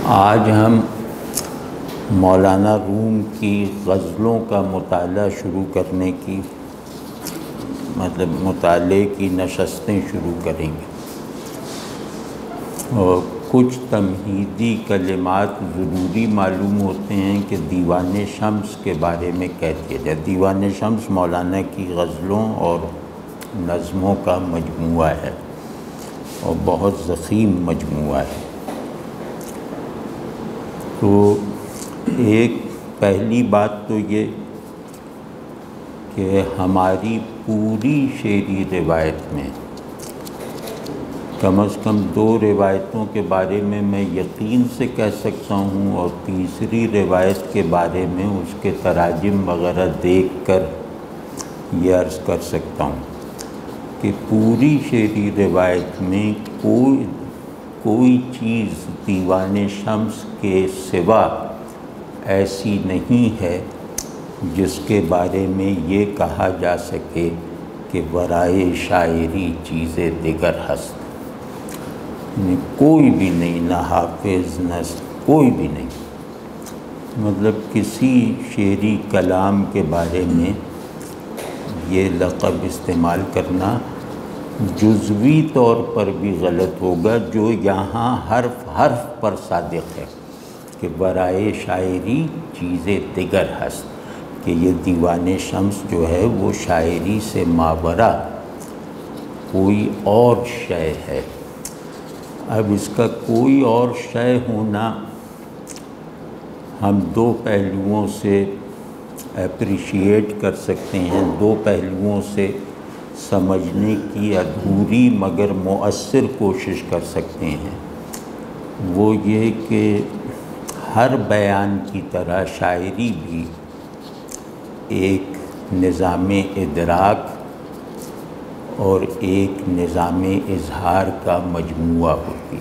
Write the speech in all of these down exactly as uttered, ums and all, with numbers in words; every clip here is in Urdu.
آج ہم مولانا روم کی غزلوں کا مطالعہ شروع کرنے کی مطلب مطالعے کی نشستیں شروع کریں گے، اور کچھ تمہیدی کلمات ضروری معلوم ہوتے ہیں کہ دیوان شمس کے بارے میں کہہ دیا جائے۔ دیوان شمس مولانا کی غزلوں اور نظموں کا مجموعہ ہے اور بہت ضخیم مجموعہ ہے۔ تو ایک پہلی بات تو یہ کہ ہماری پوری شعری روایت میں کم از کم دو روایتوں کے بارے میں میں یقین سے کہہ سکتا ہوں، اور تیسری روایت کے بارے میں اس کے تراجم وغیرہ دیکھ کر یہ عرض کر سکتا ہوں کہ پوری شعری روایت میں کوئی کوئی چیز دیوان شمس کے سوا ایسی نہیں ہے جس کے بارے میں یہ کہا جا سکے کہ ورائے شاعری چیزیں دیگر ہست۔ کوئی بھی نہیں، نہ حافظ نہ کوئی بھی نہیں، مطلب کسی شعری کلام کے بارے میں یہ لقب استعمال کرنا جزوی طور پر بھی غلط ہوگا، جو یہاں حرف حرف پر صادق ہے کہ برائے شاعری چیزیں دیگر ہست، کہ یہ دیوان شمس جو ہے وہ شاعری سے ماورا کوئی اور شے ہے۔ اب اس کا کوئی اور شے ہونا ہم دو پہلوؤں سے اپریشیٹ کر سکتے ہیں، دو پہلوؤں سے سمجھنے کی ادھوری مگر مؤثر کوشش کر سکتے ہیں۔ وہ یہ کہ ہر بیان کی طرح شاعری بھی ایک نظام ادراک اور ایک نظام اظہار کا مجموعہ ہوتی،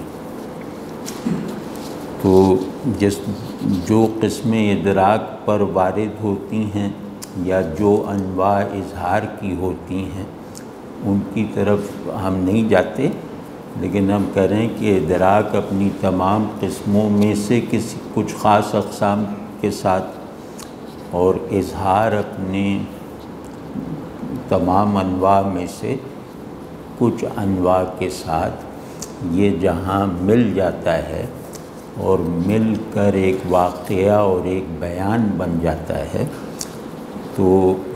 تو جس جو قسمیں ادراک پر وارد ہوتی ہیں یا جو انواع اظہار کی ہوتی ہیں ان کی طرف ہم نہیں جاتے، لیکن ہم کہہ رہے ہیں کہ ادراک اپنی تمام قسموں میں سے کسی کچھ خاص اقسام کے ساتھ، اور اظہار اپنے تمام انواع میں سے کچھ انواع کے ساتھ یہ جہاں مل جاتا ہے اور مل کر ایک واقعہ اور ایک بیان بن جاتا ہے، تو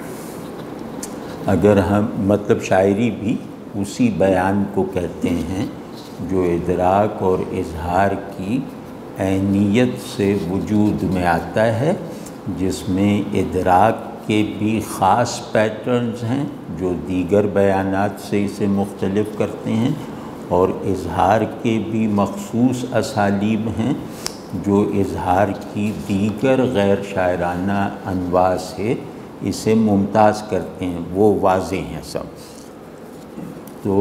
اگر ہم مطلب شاعری بھی اسی بیان کو کہتے ہیں جو ادراک اور اظہار کی عینیت سے وجود میں آتا ہے، جس میں ادراک کے بھی خاص پیٹرنز ہیں جو دیگر بیانات سے اسے مختلف کرتے ہیں، اور اظہار کے بھی مخصوص اسالیب ہیں جو اظہار کی دیگر غیر شاعرانہ انواع سے اسے ممتاز کرتے ہیں، وہ واضح ہیں سب۔ تو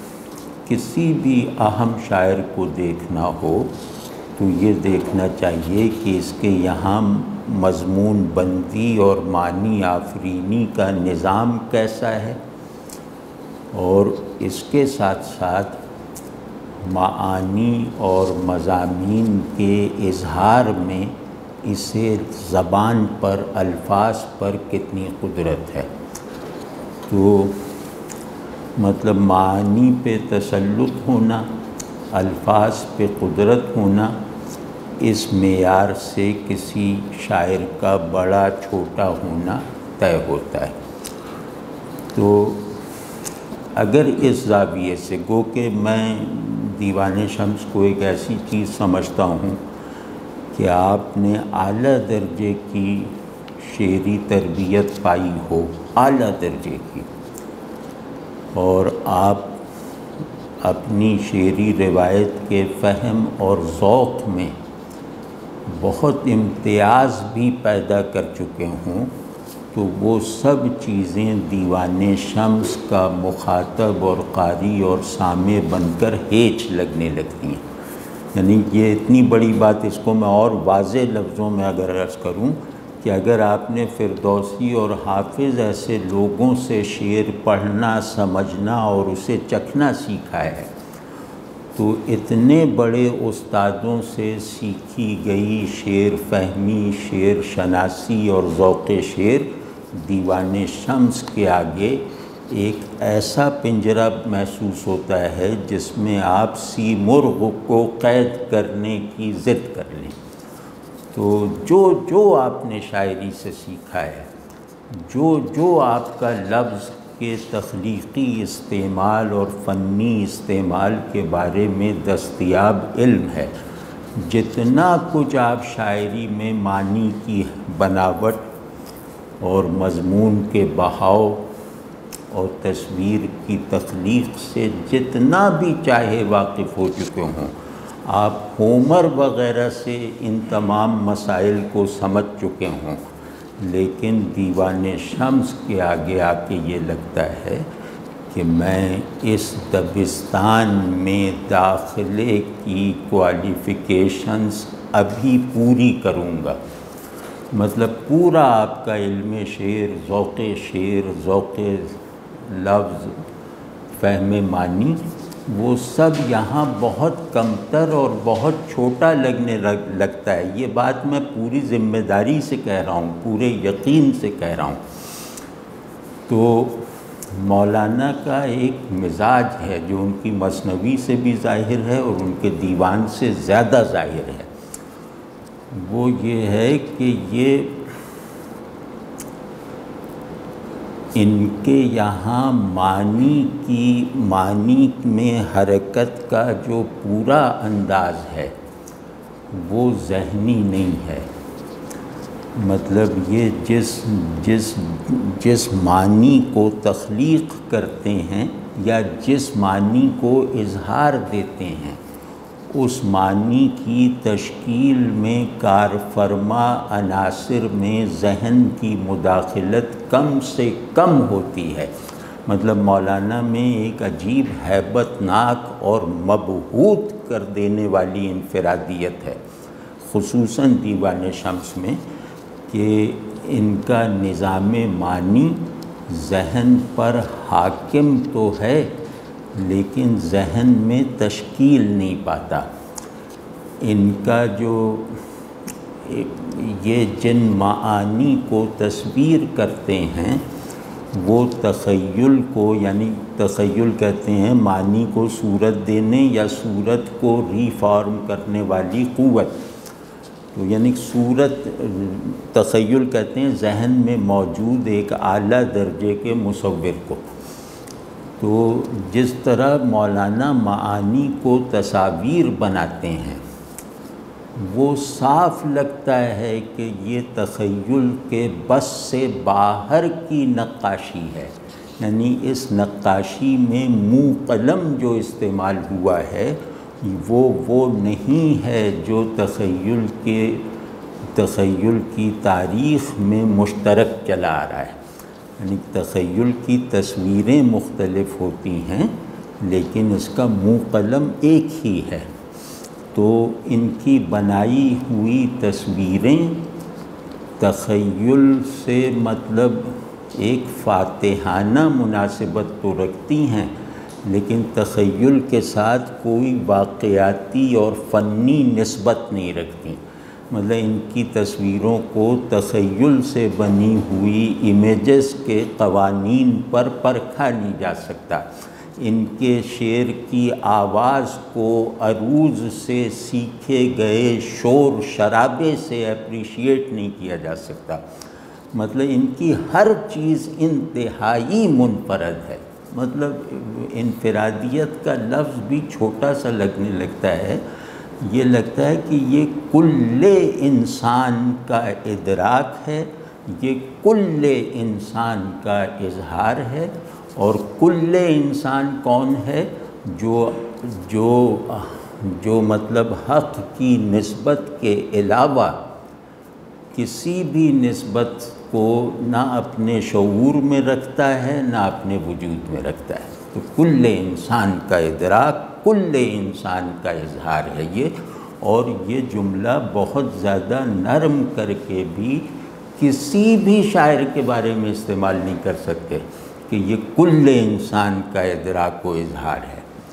کسی بھی اہم شاعر کو دیکھنا ہو تو یہ دیکھنا چاہیے کہ اس کے یہاں مضمون بندی اور معنی آفرینی کا نظام کیسا ہے، اور اس کے ساتھ ساتھ معانی اور مضامین کے اظہار میں اسے زبان پر الفاظ پر کتنی قدرت ہے۔ تو مطلب معانی پہ تسلط ہونا، الفاظ پہ قدرت ہونا، اس معیار سے کسی شاعر کا بڑا چھوٹا ہونا طے ہوتا ہے۔ تو اگر اس زاویے سے گو کہ میں دیوان شمس کو ایک ایسی چیز سمجھتا ہوں کہ آپ نے اعلیٰ درجے کی شعری تربیت پائی ہو، اعلیٰ درجے کی، اور آپ اپنی شعری روایت کے فہم اور ذوق میں بہت امتیاز بھی پیدا کر چکے ہوں، تو وہ سب چیزیں دیوان شمس کا مخاطب اور قاری اور سامع بن کر ہیچ لگنے لگتی ہیں۔ یعنی یہ اتنی بڑی بات، اس کو میں اور واضح لفظوں میں اگر عرض کروں کہ اگر آپ نے فردوسی اور حافظ ایسے لوگوں سے شعر پڑھنا، سمجھنا اور اسے چکھنا سیکھا ہے، تو اتنے بڑے استادوں سے سیکھی گئی شعر فہمی، شعر شناسی اور ذوق شعر دیوان شمس کے آگے ایک ایسا پنجرہ محسوس ہوتا ہے جس میں آپ سی مرغ کو قید کرنے کی ضد کر لیں۔ تو جو جو آپ نے شاعری سے سیکھا ہے، جو جو آپ کا لفظ کے تخلیقی استعمال اور فنی استعمال کے بارے میں دستیاب علم ہے، جتنا کچھ آپ شاعری میں معنی کی بناوٹ اور مضمون کے بہاؤ اور تصویر کی تخلیق سے جتنا بھی چاہے واقف ہو چکے ہوں، آپ ہومر وغیرہ سے ان تمام مسائل کو سمجھ چکے ہوں، لیکن دیوان شمس کے آگے آ کے یہ لگتا ہے کہ میں اس دبستان میں داخلے کی کوالیفیکیشنز ابھی پوری کروں گا۔ مطلب پورا آپ کا علم شعر، ذوق شعر، ذوق لفظ، فہم معنی، وہ سب یہاں بہت کمتر اور بہت چھوٹا لگنے لگتا ہے۔ یہ بات میں پوری ذمہ داری سے کہہ رہا ہوں، پورے یقین سے کہہ رہا ہوں۔ تو مولانا کا ایک مزاج ہے جو ان کی مثنوی سے بھی ظاہر ہے اور ان کے دیوان سے زیادہ ظاہر ہے، وہ یہ ہے کہ یہ ان کے یہاں معنی کی معنی میں حرکت کا جو پورا انداز ہے وہ ذہنی نہیں ہے۔ مطلب یہ جس جس جس معنی کو تخلیق کرتے ہیں یا جس معنی کو اظہار دیتے ہیں، اس معنی کی تشکیل میں کار فرما عناصر میں ذہن کی مداخلت کم سے کم ہوتی ہے۔ مطلب مولانا میں ایک عجیب ہیبت ناک اور مبہوت کر دینے والی انفرادیت ہے، خصوصاً دیوان شمس میں، کہ ان کا نظام معنی ذہن پر حاکم تو ہے لیکن ذہن میں تشکیل نہیں پاتا۔ ان کا جو یہ جن معانی کو تصویر کرتے ہیں وہ تخیل کو، یعنی تخیل کہتے ہیں معنی کو صورت دینے یا صورت کو ری فارم کرنے والی قوت، تو یعنی صورت تخیل کہتے ہیں ذہن میں موجود ایک اعلیٰ درجے کے مصور کو۔ تو جس طرح مولانا معانی کو تصاویر بناتے ہیں، وہ صاف لگتا ہے کہ یہ تخیل کے بس سے باہر کی نقاشی ہے، یعنی اس نقاشی میں منہ قلم جو استعمال ہوا ہے وہ وہ نہیں ہے جو تخیل کے تخیل کی تاریخ میں مشترک چلا آ رہا ہے۔ یعنی تخیل کی تصویریں مختلف ہوتی ہیں لیکن اس کا منہ قلم ایک ہی ہے۔ تو ان کی بنائی ہوئی تصویریں تخیل سے مطلب ایک فاتحانہ مناسبت تو رکھتی ہیں لیکن تخیل کے ساتھ کوئی واقعاتی اور فنی نسبت نہیں رکھتی۔ مطلب ان کی تصویروں کو تخیل سے بنی ہوئی امیجز کے قوانین پر پرکھا نہیں جا سکتا۔ ان کے شعر کی آواز کو عروض سے سیکھے گئے شور شرابے سے اپریشیٹ نہیں کیا جا سکتا۔ مطلب ان کی ہر چیز انتہائی منفرد ہے۔ مطلب انفرادیت کا لفظ بھی چھوٹا سا لگنے لگتا ہے، یہ لگتا ہے کہ یہ کل انسان کا ادراک ہے، یہ کل انسان کا اظہار ہے، اور کل انسان کون ہے؟ جو جو جو مطلب حق کی نسبت کے علاوہ کسی بھی نسبت کو نہ اپنے شعور میں رکھتا ہے نہ اپنے وجود میں رکھتا ہے۔ تو کل انسان کا ادراک، کل انسان کا اظہار ہے یہ، اور یہ جملہ بہت زیادہ نرم کر کے بھی کسی بھی شاعر کے بارے میں استعمال نہیں کر سکتے کہ یہ کل انسان کا ادراک و اظہار ہے۔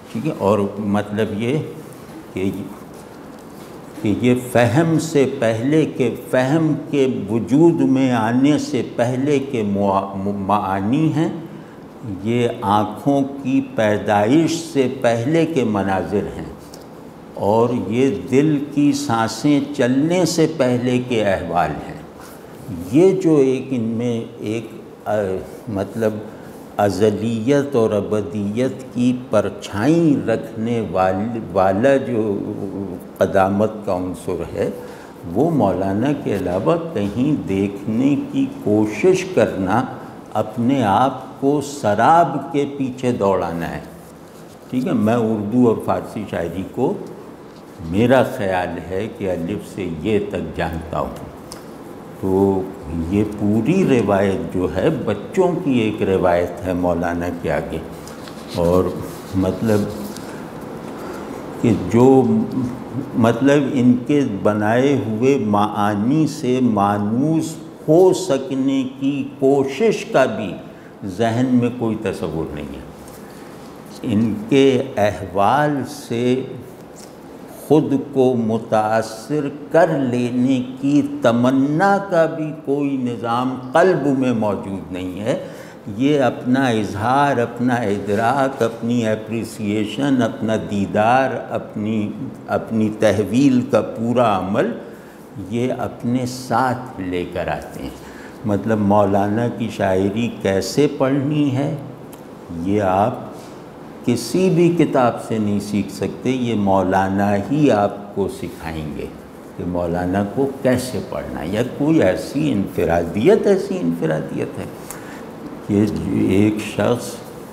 ٹھیک ہے، اور مطلب یہ کہ کہ یہ فہم سے پہلے کے فہم کے وجود میں آنے سے پہلے کے معانی ہیں، یہ آنکھوں کی پیدائش سے پہلے کے مناظر ہیں، اور یہ دل کی سانسیں چلنے سے پہلے کے احوال ہیں۔ یہ جو ایک ان میں ایک مطلب ازلیت اور ابدیت کی پرچھائی رکھنے والا جو قدامت کا عنصر ہے، وہ مولانا کے علاوہ کہیں دیکھنے کی کوشش کرنا اپنے آپ کو سراب کے پیچھے دوڑانا ہے۔ ٹھیک ہے، میں اردو اور فارسی شاعری کو میرا خیال ہے کہ الف سے یہ تک جانتا ہوں، تو یہ پوری روایت جو ہے بچوں کی ایک روایت ہے مولانا کے آگے، اور مطلب کہ جو مطلب ان کے بنائے ہوئے معانی سے مانوس ہو سکنے کی کوشش کا بھی ذہن میں کوئی تصور نہیں ہے۔ ان کے احوال سے خود کو متاثر کر لینے کی تمنا کا بھی کوئی نظام قلب میں موجود نہیں ہے۔ یہ اپنا اظہار، اپنا ادراک، اپنی اپریسیشن، اپنا دیدار، اپنی اپنی تحویل کا پورا عمل یہ اپنے ساتھ لے کر آتے ہیں۔ مطلب مولانا کی شاعری کیسے پڑھنی ہے یہ آپ کسی بھی کتاب سے نہیں سیکھ سکتے، یہ مولانا ہی آپ کو سکھائیں گے کہ مولانا کو کیسے پڑھنا ہے۔ یا کوئی ایسی انفرادیت ایسی انفرادیت ہے کہ ایک شخص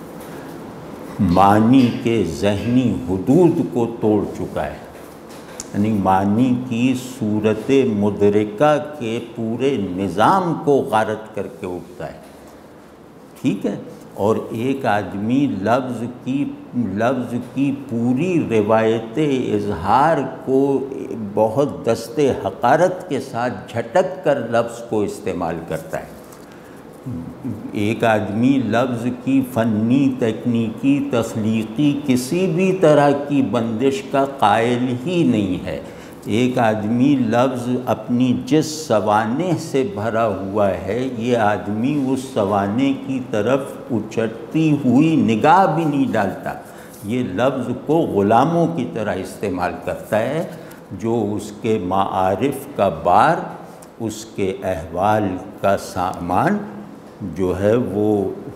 معنی کے ذہنی حدود کو توڑ چکا ہے، یعنی معنی کی صورت مدرکہ کے پورے نظام کو غارت کر کے اٹھتا ہے۔ ٹھیک ہے، اور ایک آدمی لفظ کی لفظ کی پوری روایت اظہار کو بہت دست حقارت کے ساتھ جھٹک کر لفظ کو استعمال کرتا ہے۔ ایک آدمی لفظ کی فنی، تکنیکی، تخلیقی کسی بھی طرح کی بندش کا قائل ہی نہیں ہے۔ ایک آدمی لفظ اپنی جس سوانح سے بھرا ہوا ہے، یہ آدمی اس سوانح کی طرف اچھٹتی ہوئی نگاہ بھی نہیں ڈالتا، یہ لفظ کو غلاموں کی طرح استعمال کرتا ہے، جو اس کے معارف کا بار، اس کے احوال کا سامان جو ہے وہ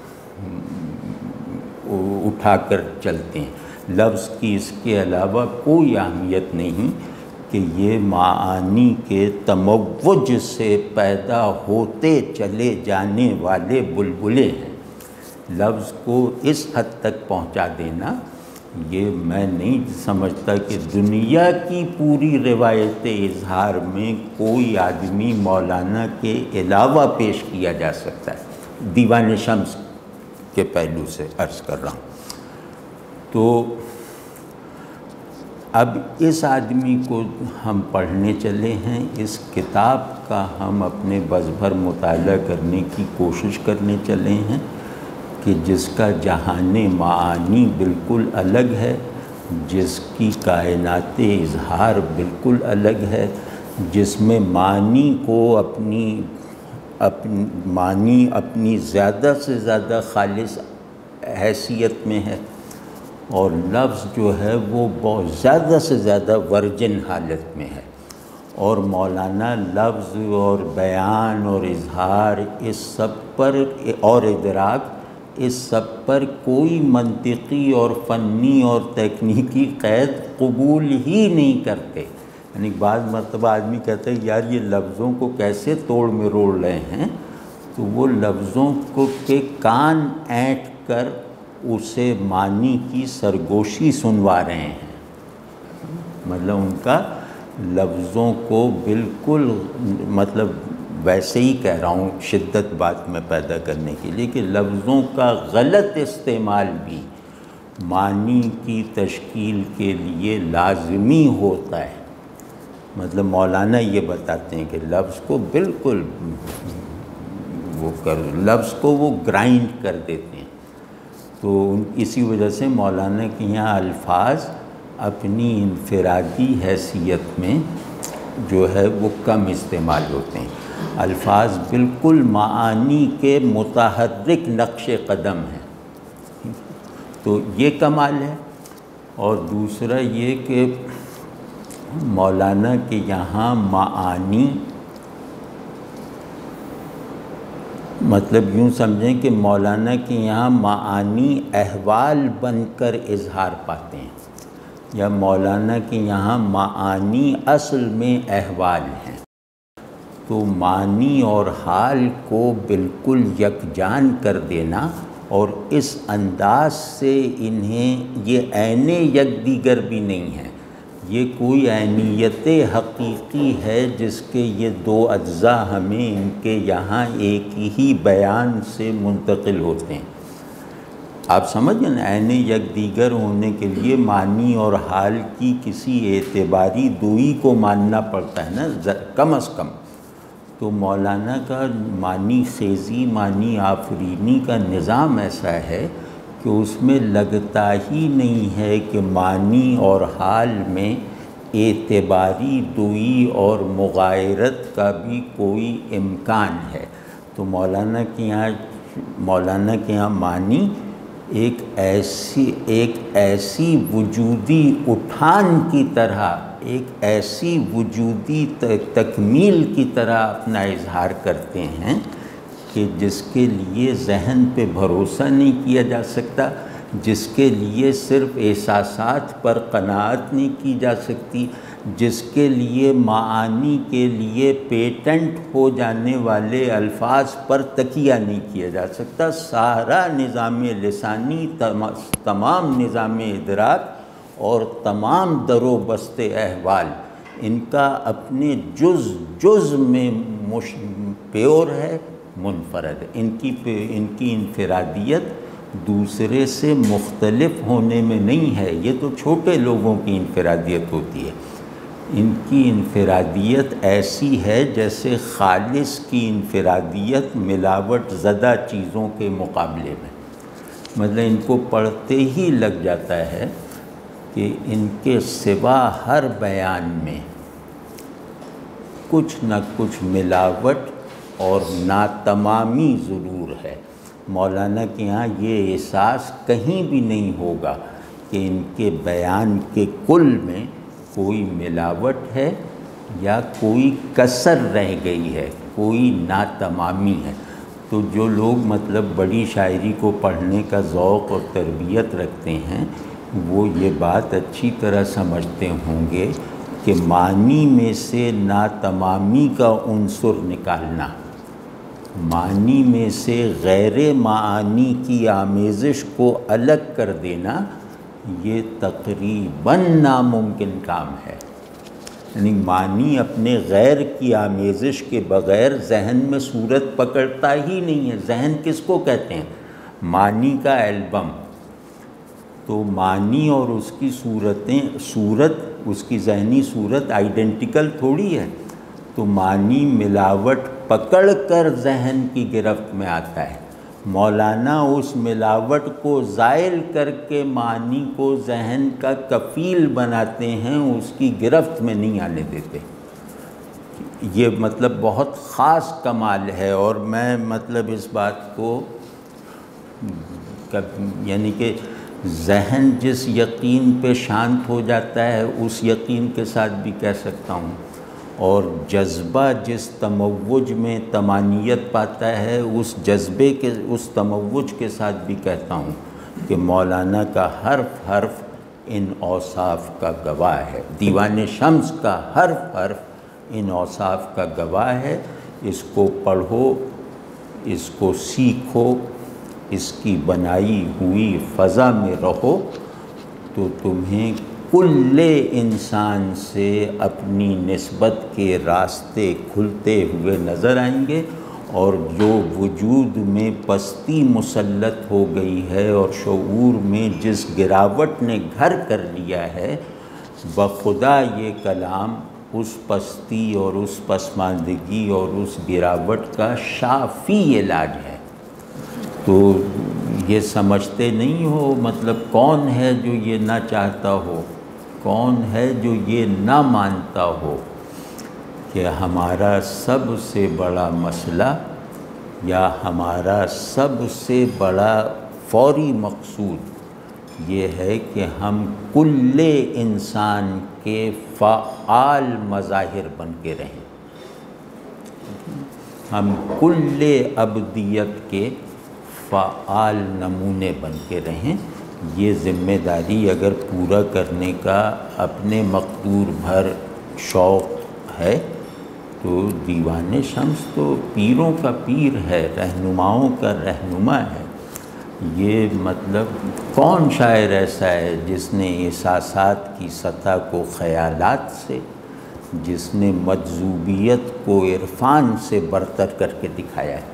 اٹھا کر چلتے ہیں۔ لفظ کی اس کے علاوہ کوئی اہمیت نہیں کہ یہ معانی کے تموج سے پیدا ہوتے چلے جانے والے بلبلے ہیں۔ لفظ کو اس حد تک پہنچا دینا، یہ میں نہیں سمجھتا کہ دنیا کی پوری روایت اظہار میں کوئی آدمی مولانا کے علاوہ پیش کیا جا سکتا ہے۔ دیوان شمس کے پہلو سے عرض کر رہا ہوں۔ تو اب اس آدمی کو ہم پڑھنے چلے ہیں، اس کتاب کا ہم اپنے بس بھر مطالعہ کرنے کی کوشش کرنے چلے ہیں کہ جس کا جہان معانی بالکل الگ ہے، جس کی کائنات اظہار بالکل الگ ہے، جس میں معنی کو اپنی اپنی معنی اپنی زیادہ سے زیادہ خالص حیثیت میں ہے، اور لفظ جو ہے وہ بہت زیادہ سے زیادہ ورجن حالت میں ہے، اور مولانا لفظ اور بیان اور اظہار اس سب پر اور ادراک اس سب پر کوئی منطقی اور فنی اور تکنیکی قید قبول ہی نہیں کرتے۔ یعنی بعض مرتبہ آدمی کہتا ہے یار یہ لفظوں کو کیسے توڑ میں روڑ رہے ہیں، تو وہ لفظوں کو کے کان اینٹ کر اسے معنی کی سرگوشی سنوا رہے ہیں۔ مطلب ان کا لفظوں کو بالکل مطلب ویسے ہی کہہ رہا ہوں شدت بات میں پیدا کرنے کے لیے کہ لفظوں کا غلط استعمال بھی معنی کی تشکیل کے لیے لازمی ہوتا ہے۔ مطلب مولانا یہ بتاتے ہیں کہ لفظ کو بالکل وہ کر لفظ کو وہ گرائنڈ کر دیتے ہیں، تو اسی وجہ سے مولانا کے یہاں الفاظ اپنی انفرادی حیثیت میں جو ہے وہ کم استعمال ہوتے ہیں، الفاظ بالکل معانی کے متحرک نقش قدم ہیں، تو یہ کمال ہے۔ اور دوسرا یہ کہ مولانا کے یہاں معانی مطلب یوں سمجھیں کہ مولانا کے یہاں معانی احوال بن کر اظہار پاتے ہیں، یا مولانا کے یہاں معانی اصل میں احوال ہیں۔ تو معنی اور حال کو بالکل یکجان کر دینا اور اس انداز سے انہیں یہ عین یکدیگر بھی نہیں ہے، یہ کوئی عینیت حقیقی ہے جس کے یہ دو اجزاء ہمیں ان کے یہاں ایک ہی بیان سے منتقل ہوتے ہیں۔ آپ سمجھیں نا، عین یکدیگر ہونے کے لیے معنی اور حال کی کسی اعتباری دوئی کو ماننا پڑتا ہے نا کم از کم۔ تو مولانا کا معنی خیزی، معنی آفرینی کا نظام ایسا ہے کہ اس میں لگتا ہی نہیں ہے کہ معنی اور حال میں اعتباری دوئی اور مغایرت کا بھی کوئی امکان ہے۔ تو مولانا کے یہاں مولانا کے یہاں معنی ایک ایسی ایک ایسی وجودی اٹھان کی طرح، ایک ایسی وجودی تکمیل کی طرح اپنا اظہار کرتے ہیں کہ جس کے لیے ذہن پہ بھروسہ نہیں کیا جا سکتا، جس کے لیے صرف احساسات پر قناعت نہیں کی جا سکتی، جس کے لیے معانی کے لیے پیٹنٹ ہو جانے والے الفاظ پر تکیہ نہیں کیا جا سکتا۔ سارا نظام لسانی، تمام نظام ادراک اور تمام در و بست احوال ان کا اپنے جز جز میں مش پیور ہے، منفرد ہے۔ ان کی ان کی انفرادیت دوسرے سے مختلف ہونے میں نہیں ہے، یہ تو چھوٹے لوگوں کی انفرادیت ہوتی ہے۔ ان کی انفرادیت ایسی ہے جیسے خالص کی انفرادیت ملاوٹ زدہ چیزوں کے مقابلے میں، مطلب ان کو پڑھتے ہی لگ جاتا ہے کہ ان کے سوا ہر بیان میں کچھ نہ کچھ ملاوٹ اور ناتمامی ضرور ہے۔ مولانا کے یہاں یہ احساس کہیں بھی نہیں ہوگا کہ ان کے بیان کے کل میں کوئی ملاوٹ ہے یا کوئی کسر رہ گئی ہے، کوئی ناتمامی ہے۔ تو جو لوگ مطلب بڑی شاعری کو پڑھنے کا ذوق اور تربیت رکھتے ہیں وہ یہ بات اچھی طرح سمجھتے ہوں گے کہ معنی میں سے ناتمامی کا عنصر نکالنا، معنی میں سے غیر معانی کی آمیزش کو الگ کر دینا، یہ تقریباً ناممکن کام ہے۔ یعنی معنی اپنے غیر کی آمیزش کے بغیر ذہن میں صورت پکڑتا ہی نہیں ہے۔ ذہن کس کو کہتے ہیں؟ معنی کا البم۔ تو معنی اور اس کی صورتیں صورت اس کی ذہنی صورت آئیڈینٹیکل تھوڑی ہے۔ تو معنی ملاوٹ پکڑ کر ذہن کی گرفت میں آتا ہے، مولانا اس ملاوٹ کو زائل کر کے معنی کو ذہن کا کفیل بناتے ہیں، اس کی گرفت میں نہیں آنے دیتے۔ یہ مطلب بہت خاص کمال ہے، اور میں مطلب اس بات کو یعنی کہ ذہن جس یقین پہ شانت ہو جاتا ہے اس یقین کے ساتھ بھی کہہ سکتا ہوں، اور جذبہ جس تموج میں تمانیت پاتا ہے اس جذبے کے اس تموج کے ساتھ بھی کہتا ہوں کہ مولانا کا حرف حرف ان اوصاف کا گواہ ہے، دیوان شمس کا حرف حرف ان اوصاف کا گواہ ہے۔ اس کو پڑھو، اس کو سیکھو، اس کی بنائی ہوئی فضا میں رہو تو تمہیں کل انسان سے اپنی نسبت کے راستے کھلتے ہوئے نظر آئیں گے، اور جو وجود میں پستی مسلط ہو گئی ہے اور شعور میں جس گراوٹ نے گھر کر لیا ہے، بخدا یہ کلام اس پستی اور اس پسماندگی اور اس گراوٹ کا شافی علاج ہے۔ تو یہ سمجھتے نہیں ہو، مطلب کون ہے جو یہ نہ چاہتا ہو، کون ہے جو یہ نہ مانتا ہو کہ ہمارا سب سے بڑا مسئلہ یا ہمارا سب سے بڑا فوری مقصود یہ ہے کہ ہم کل انسان کے فعال مظاہر بن کے رہیں، ہم کل عبدیت کے فعال نمونے بن کے رہیں۔ یہ ذمہ داری اگر پورا کرنے کا اپنے مقدور بھر شوق ہے تو دیوان شمس تو پیروں کا پیر ہے، رہنماؤں کا رہنما ہے۔ یہ مطلب کون شاعر ایسا ہے جس نے احساسات کی سطح کو خیالات سے، جس نے مجذوبیت کو عرفان سے برتر کر کے دکھایا ہے؟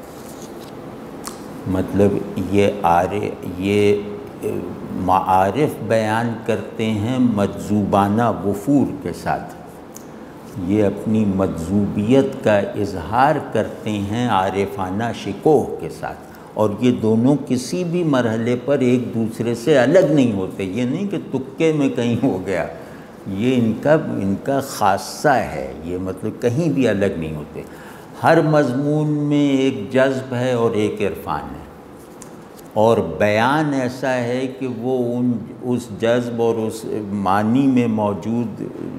مطلب یہ آرے یہ معارف بیان کرتے ہیں مجذوبانہ وفور کے ساتھ، یہ اپنی مجذوبیت کا اظہار کرتے ہیں عارفانہ شکوہ کے ساتھ، اور یہ دونوں کسی بھی مرحلے پر ایک دوسرے سے الگ نہیں ہوتے۔ یہ نہیں کہ تکے میں کہیں ہو گیا، یہ ان کا ان کا خاصہ ہے، یہ مطلب کہیں بھی الگ نہیں ہوتے۔ ہر مضمون میں ایک جذب ہے اور ایک عرفان ہے، اور بیان ایسا ہے کہ وہ ان اس جذب اور اس معنی میں موجود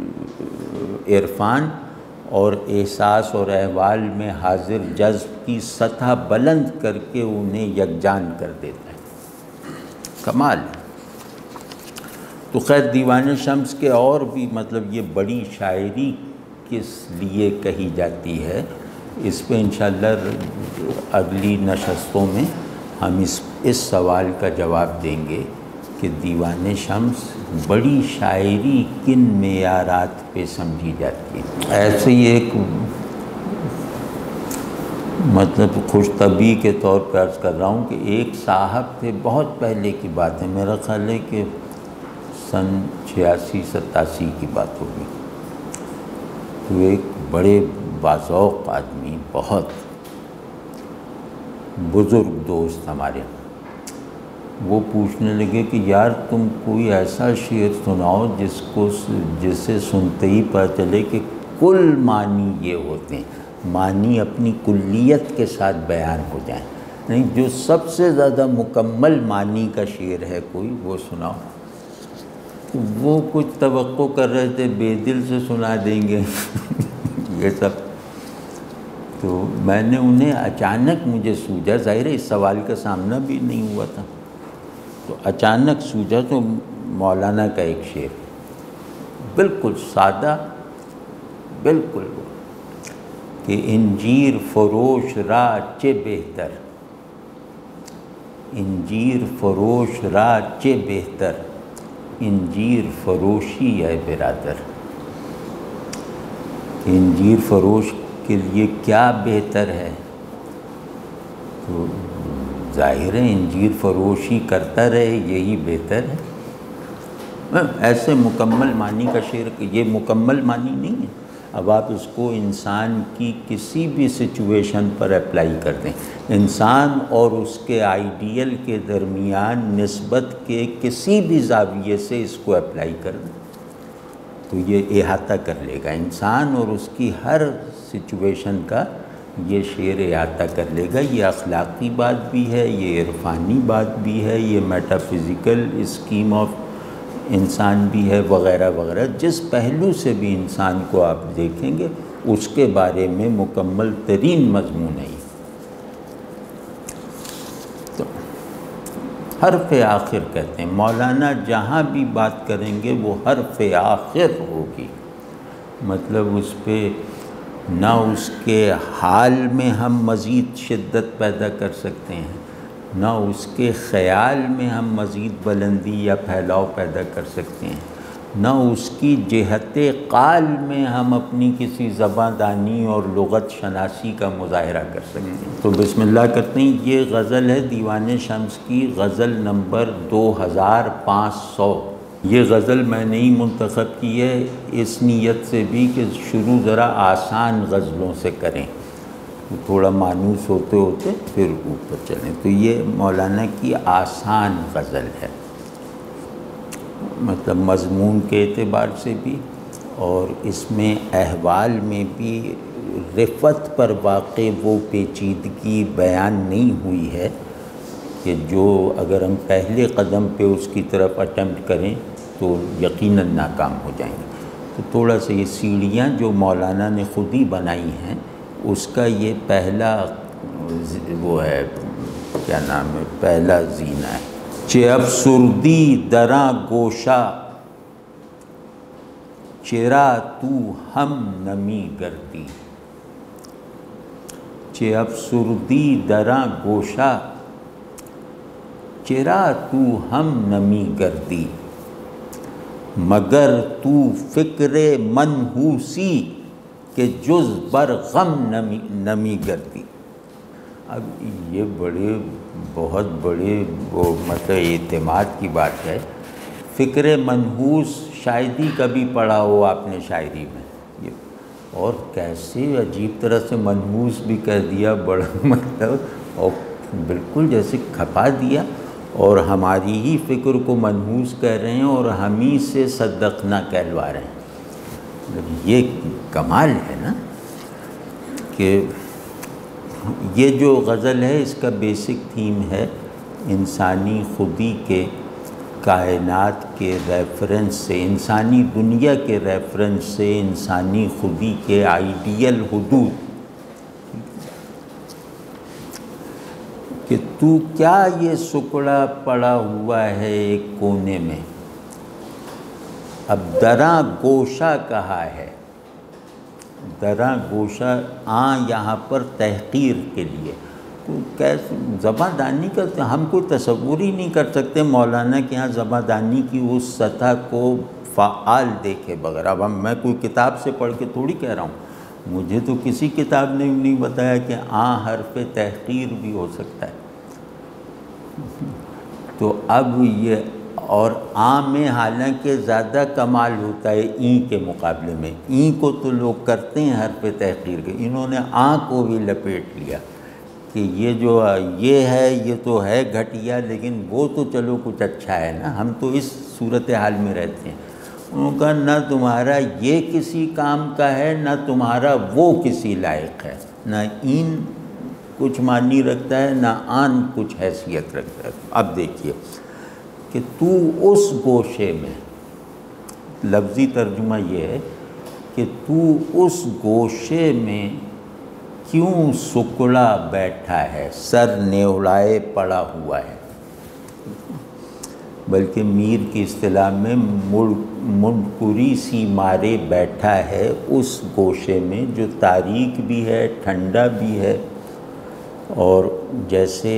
عرفان اور احساس اور احوال میں حاضر جذب کی سطح بلند کر کے انہیں یکجان کر دیتا ہے۔ کمال۔ تو خیر دیوان شمس کے اور بھی مطلب یہ بڑی شاعری کس لیے کہی جاتی ہے، اس پہ انشاءاللہ اگلی نشستوں میں ہم اس اس سوال کا جواب دیں گے کہ دیوان شمس بڑی شاعری کن معیارات پہ سمجھی جاتی ہے۔ ایسے ہی ایک مطلب خوش طبعی کے طور پہ عرض کر رہا ہوں کہ ایک صاحب تھے، بہت پہلے کی بات ہے، میرا خیال ہے کہ سن چھیاسی ستاسی کی بات ہوگی۔ تو ایک بڑے باذوق آدمی، بہت بزرگ دوست ہمارے، وہ پوچھنے لگے کہ یار تم کوئی ایسا شعر سناؤ جس کو جسے سنتے ہی پتہ چلے کہ کل معنی یہ ہوتے ہیں، معنی اپنی کلیت کے ساتھ بیان ہو جائیں، نہیں جو سب سے زیادہ مکمل معنی کا شعر ہے کوئی وہ سناؤ۔ تو وہ کچھ توقع کر رہے تھے بے دل سے سنا دیں گے یہ سب۔ تو میں نے انہیں اچانک مجھے سوجا، ظاہر ہے اس سوال کا سامنا بھی نہیں ہوا تھا، تو اچانک سوجا تو مولانا کا ایک شعر بالکل سادہ، بالکل کہ انجیر فروش را چے بہتر، انجیر فروش را چے بہتر، انجیر فروشی ہے برادر۔ انجیر فروش کے لیے کیا بہتر ہے؟ تو ظاہر ہے انجیر فروشی کرتا رہے یہی بہتر ہے۔ ایسے مکمل معنی کا شعر، یہ مکمل معنی نہیں ہے، اب آپ اس کو انسان کی کسی بھی سچویشن پر اپلائی کر دیں، انسان اور اس کے آئیڈیل کے درمیان نسبت کے کسی بھی زاویے سے اس کو اپلائی کر دیں تو یہ احاطہ کر لے گا، انسان اور اس کی ہر سچویشن کا یہ شعر احاطہ کر لے گا۔ یہ اخلاقی بات بھی ہے، یہ عرفانی بات بھی ہے، یہ میٹا فزیکل اسکیم آف انسان بھی ہے، وغیرہ وغیرہ۔ جس پہلو سے بھی انسان کو آپ دیکھیں گے اس کے بارے میں مکمل ترین مضمون ہے۔ تو حرف آخر کہتے ہیں، مولانا جہاں بھی بات کریں گے وہ حرف آخر ہوگی، مطلب اس پہ نہ اس کے حال میں ہم مزید شدت پیدا کر سکتے ہیں، نہ اس کے خیال میں ہم مزید بلندی یا پھیلاؤ پیدا کر سکتے ہیں، نہ اس کی جہت قال میں ہم اپنی کسی زباں دانی اور لغت شناسی کا مظاہرہ کر سکتے ہیں۔ تو بسم اللہ کرتے ہیں۔ یہ غزل ہے دیوان شمس کی غزل نمبر دو ہزار پانچ سو۔ یہ غزل میں نے ہی منتخب کی ہے اس نیت سے بھی کہ شروع ذرا آسان غزلوں سے کریں، تھوڑا مانوس ہوتے ہوتے پھر اوپر چلیں. تو یہ مولانا کی آسان غزل ہے، مطلب مضمون کے اعتبار سے بھی، اور اس میں احوال میں بھی رفت پر واقع وہ پیچیدگی بیان نہیں ہوئی ہے کہ جو اگر ہم پہلے قدم پہ اس کی طرف اٹیمپٹ کریں تو یقیناً ناکام ہو جائیں گے. تو تھوڑا سا یہ سیڑھیاں جو مولانا نے خود ہی بنائی ہیں اس کا یہ پہلا وہ ہے، کیا نام ہے، پہلا زینہ ہے. چہ افسردی دراں گوشہ چرا تو ہم نمی گردی. چہ افسردی دراں گوشہ چرا تو ہم نمی گردی. مگر تو فکر منحوسی کہ جز بر غم نمی نمی گردی. اب یہ بڑے بہت بڑے وہ مطلب اعتماد کی بات ہے. فکر منحوس شاید ہی کبھی پڑھا ہو آپ نے شاعری میں، یہ اور کیسے عجیب طرح سے منحوس بھی کہہ دیا، بڑا مطلب اور بالکل جیسے کھپا دیا، اور ہماری ہی فکر کو منحوس کہہ رہے ہیں اور ہم ہی سے صدقنا کہلوا رہے ہیں. یہ کمال ہے نا کہ یہ جو غزل ہے اس کا بیسک تھیم ہے انسانی خودی کے، کائنات کے ریفرنس سے، انسانی دنیا کے ریفرنس سے انسانی خودی کے آئیڈیل حدود، کہ تو کیا یہ سکڑا پڑا ہوا ہے ایک کونے میں. اب دراں گوشہ کہا ہے، دراں گوشہ آں یہاں پر تحقیر کے لیے. تو کیسے زباں دانی کا ہم کوئی تصور ہی نہیں کر سکتے مولانا کے یہاں زباں دانی کی اس سطح کو فعال دیکھے بغیر. اب ہم میں کوئی کتاب سے پڑھ کے تھوڑی کہہ رہا ہوں، مجھے تو کسی کتاب نے نہیں بتایا کہ آں حرف تحقیر بھی ہو سکتا ہے. تو اب یہ اور آں میں حالانکہ زیادہ کمال ہوتا ہے این کے مقابلے میں. این کو تو لوگ کرتے ہیں حرف تحقیر کے، انہوں نے آں کو بھی لپیٹ لیا کہ یہ جو یہ ہے یہ تو ہے گھٹیا، لیکن وہ تو چلو کچھ اچھا ہے نا، ہم تو اس صورتحال میں رہتے ہیں. انہوں نے کہا نہ تمہارا یہ کسی کام کا ہے نہ تمہارا وہ کسی لائق ہے، نہ این کچھ معنی رکھتا ہے نہ آن کچھ حیثیت رکھتا ہے. اب دیکھیے کہ تو اس گوشے میں، لفظی ترجمہ یہ ہے کہ تو اس گوشے میں کیوں سکڑا بیٹھا ہے، سر نیولائے پڑا ہوا ہے. بلکہ میر کی اصطلاح میں منکری سی مارے بیٹھا ہے اس گوشے میں جو تاریک بھی ہے، ٹھنڈا بھی ہے، اور جیسے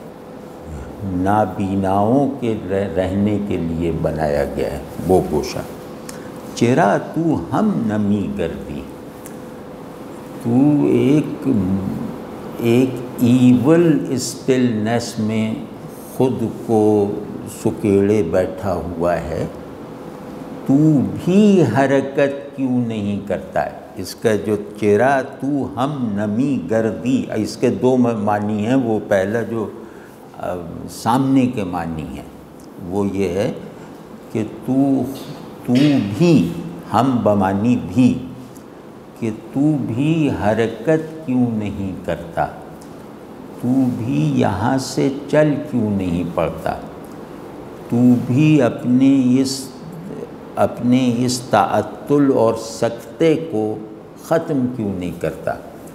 نابیناؤں کے رہنے کے لیے بنایا گیا ہے وہ گوشہ. چرا تو ہم نمی گردی. تو ایک ایک ایول اسٹلنس میں خود کو سکیڑے بیٹھا ہوا ہے، تو بھی حرکت کیوں نہیں کرتا ہے. اس کا جو چہرہ تو ہم نمی گردی، اس کے دو معنی ہیں. وہ پہلا جو سامنے کے معنی ہے وہ یہ ہے کہ تو تو بھی، ہم بمانی بھی، کہ تو بھی حرکت کیوں نہیں کرتا، تو بھی یہاں سے چل کیوں نہیں پڑتا، تو بھی اپنے اس اپنے اس تعطل اور سکتے کو ختم کیوں نہیں کرتا.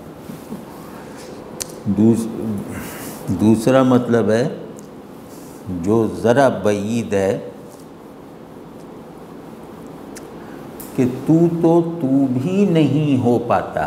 دوسرا مطلب ہے جو ذرا بعید ہے کہ تو تو تو بھی نہیں ہو پاتا.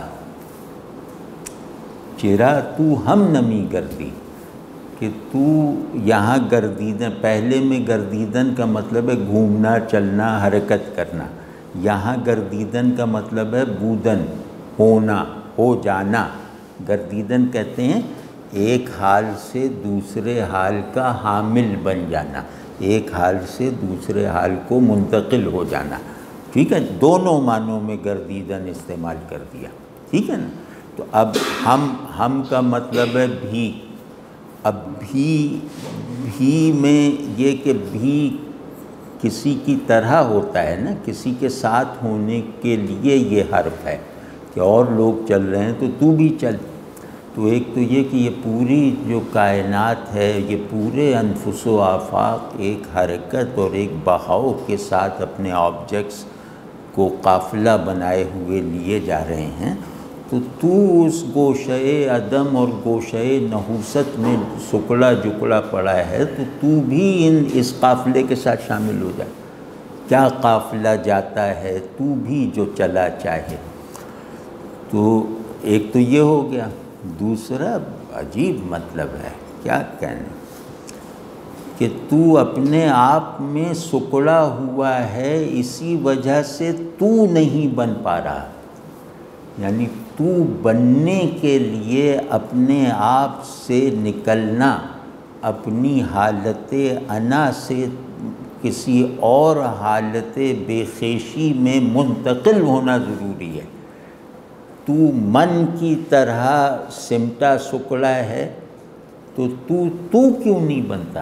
چرا تو ہم نمی گردی، کہ تو یہاں گردیدن، پہلے میں گردیدن کا مطلب ہے گھومنا چلنا حرکت کرنا، یہاں گردیدن کا مطلب ہے بودن، ہونا، ہو جانا. گردیدن کہتے ہیں ایک حال سے دوسرے حال کا حامل بن جانا، ایک حال سے دوسرے حال کو منتقل ہو جانا. ٹھیک ہے، دونوں معنوں میں گردیدن استعمال کر دیا، ٹھیک ہے نا. تو اب ہم ہم کا مطلب ہے بھی. اب بھی بھی میں یہ کہ بھی کسی کی طرح ہوتا ہے نا، کسی کے ساتھ ہونے کے لیے یہ حرف ہے کہ اور لوگ چل رہے ہیں تو تو بھی چل. تو ایک تو یہ کہ یہ پوری جو کائنات ہے، یہ پورے انفس و آفاق ایک حرکت اور ایک بہاؤ کے ساتھ اپنے آبجیکٹس کو قافلہ بنائے ہوئے لیے جا رہے ہیں. تو تو اس گوشۂ عدم اور گوشۂ نحوست میں سکڑا جکڑا پڑا ہے، تو تو بھی ان اس قافلے کے ساتھ شامل ہو جائے. کیا قافلہ جاتا ہے، تو بھی جو چلا چاہے. تو ایک تو یہ ہو گیا. دوسرا عجیب مطلب ہے، کیا کہنے، کہ تو اپنے آپ میں سکڑا ہوا ہے، اسی وجہ سے تو نہیں بن پا رہا. یعنی تو بننے کے لیے اپنے آپ سے نکلنا، اپنی حالت انا سے کسی اور حالت بے خیشی میں منتقل ہونا ضروری ہے. تو من کی طرح سمٹا سکڑا ہے، تو تو تو کیوں نہیں بنتا؟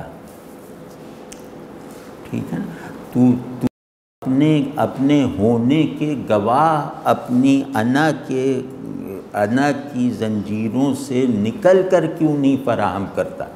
ٹھیک ہے نا. تو تو اپنے اپنے ہونے کے گواہ، اپنی انا کے انا کی زنجیروں سے نکل کر کیوں نہیں فراہم کرتا؟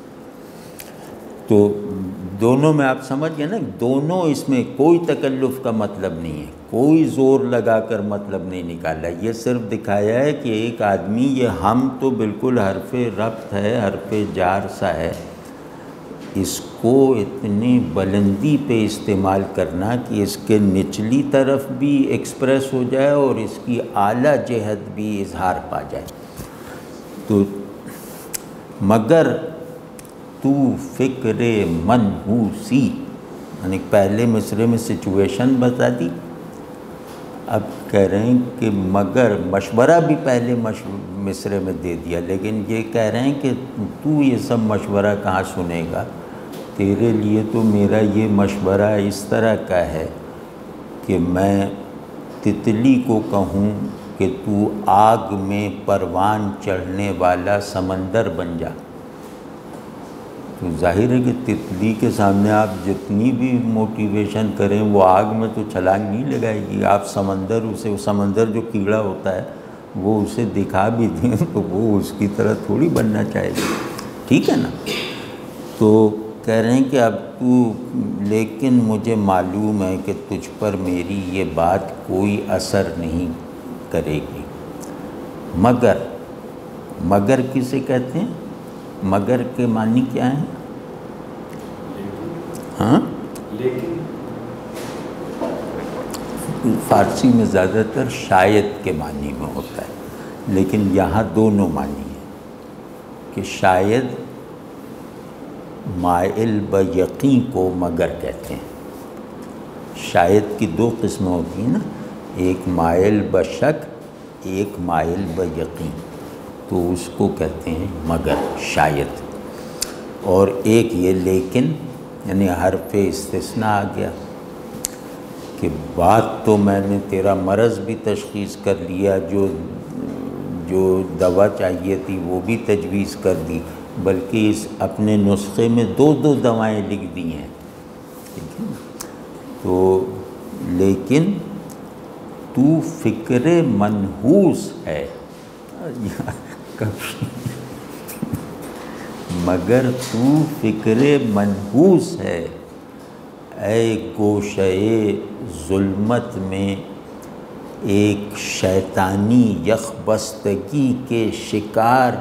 تو دونوں میں آپ سمجھ گئے نا، دونوں اس میں کوئی تکلف کا مطلب نہیں ہے، کوئی زور لگا کر مطلب نہیں نکالا. یہ صرف دکھایا ہے کہ ایک آدمی، یہ ہم تو بالکل حرف ربط ہے، حرف جار سا ہے، اس کو اتنی بلندی پہ استعمال کرنا کہ اس کے نچلی طرف بھی ایکسپریس ہو جائے اور اس کی اعلیٰ جہت بھی اظہار پا جائے. تو مگر تو فکر منحوسی، یعنی پہلے مصرے میں سچویشن بتا دی، اب کہہ رہے ہیں کہ مگر مشورہ بھی پہلے مصرے میں دے دیا، لیکن یہ کہہ رہے ہیں کہ تو یہ سب مشورہ کہاں سنے گا. تیرے لیے تو میرا یہ مشورہ اس طرح کا ہے کہ میں تتلی کو کہوں کہ تو آگ میں پروان چڑھنے والا سمندر بن جا. تو ظاہر ہے کہ تتلی کے سامنے آپ جتنی بھی موٹیویشن کریں وہ آگ میں تو چھلانگ نہیں لگائے گی. آپ سمندر اسے سمندر جو کیڑا ہوتا ہے وہ اسے دکھا بھی دیں تو وہ اس کی طرح تھوڑی بننا چاہے گا. ٹھیک ہے نا. تو کہہ رہے ہیں کہ اب تو، لیکن مجھے معلوم ہے کہ تجھ پر میری یہ بات کوئی اثر نہیں کرے گی. مگر مگر کسے کہتے ہیں؟ مگر کے معنی کیا ہیں؟ ہاں، فارسی میں زیادہ تر شاید کے معنی میں ہوتا ہے، لیکن یہاں دونوں معنی ہیں کہ شاید مائل بیقین کو مگر کہتے ہیں. شاید کی دو قسمیں ہوتی ہیں نا، ایک مائل بشک، ایک مائل بیقین، تو اس کو کہتے ہیں مگر، شاید. اور ایک یہ لیکن، یعنی حرف استثناء آ گیا کہ بات تو میں نے تیرا مرض بھی تشخیص کر لیا، جو جو دوا چاہیے تھی وہ بھی تجویز کر دی، بلکہ اس اپنے نسخے میں دو دو دوائیں لکھ دی ہیں. ٹھیک ہے. تو لیکن تو فکر منحوس ہے، مگر تو فکر منحوس ہے، اے گوشۂ ظلمت میں ایک شیطانی یخبستگی کے شکار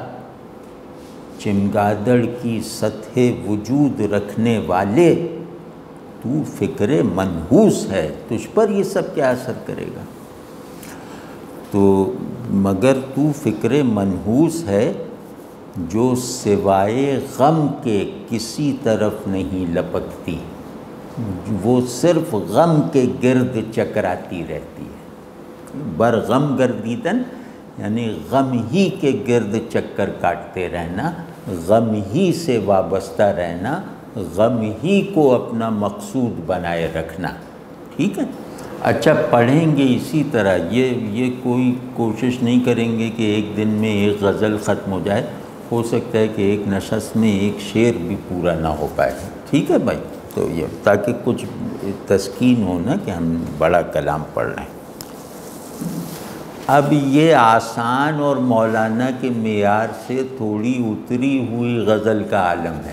چمگادڑ کی سطح وجود رکھنے والے. تو فکر منحوس ہے، تجھ پر یہ سب کیا اثر کرے گا؟ تو مگر تو فکر منحوس ہے جو سوائے غم کے کسی طرف نہیں لپکتی، وہ صرف غم کے گرد چکراتی رہتی ہے. برغم گردیدن یعنی غم ہی کے گرد چکر کاٹتے رہنا، غم ہی سے وابستہ رہنا، غم ہی کو اپنا مقصود بنائے رکھنا. ٹھیک ہے. اچھا پڑھیں گے اسی طرح، یہ یہ کوئی کوشش نہیں کریں گے کہ ایک دن میں ایک غزل ختم ہو جائے، ہو سکتا ہے کہ ایک نشست میں ایک شعر بھی پورا نہ ہو پائے، ٹھیک ہے بھائی؟ تو یہ تاکہ کچھ تسکین ہو نا کہ ہم بڑا کلام پڑھ رہے ہیں۔ اب یہ آسان اور مولانا کے معیار سے تھوڑی اتری ہوئی غزل کا عالم ہے،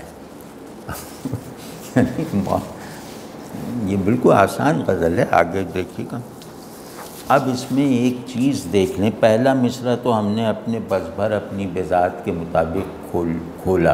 یہ بالکل آسان غزل ہے، آگے دیکھیے گا۔ اب اس میں ایک چیز دیکھ لیں، پہلا مصرع تو ہم نے اپنے بس بھر اپنی بذات کے مطابق کھول کھولا۔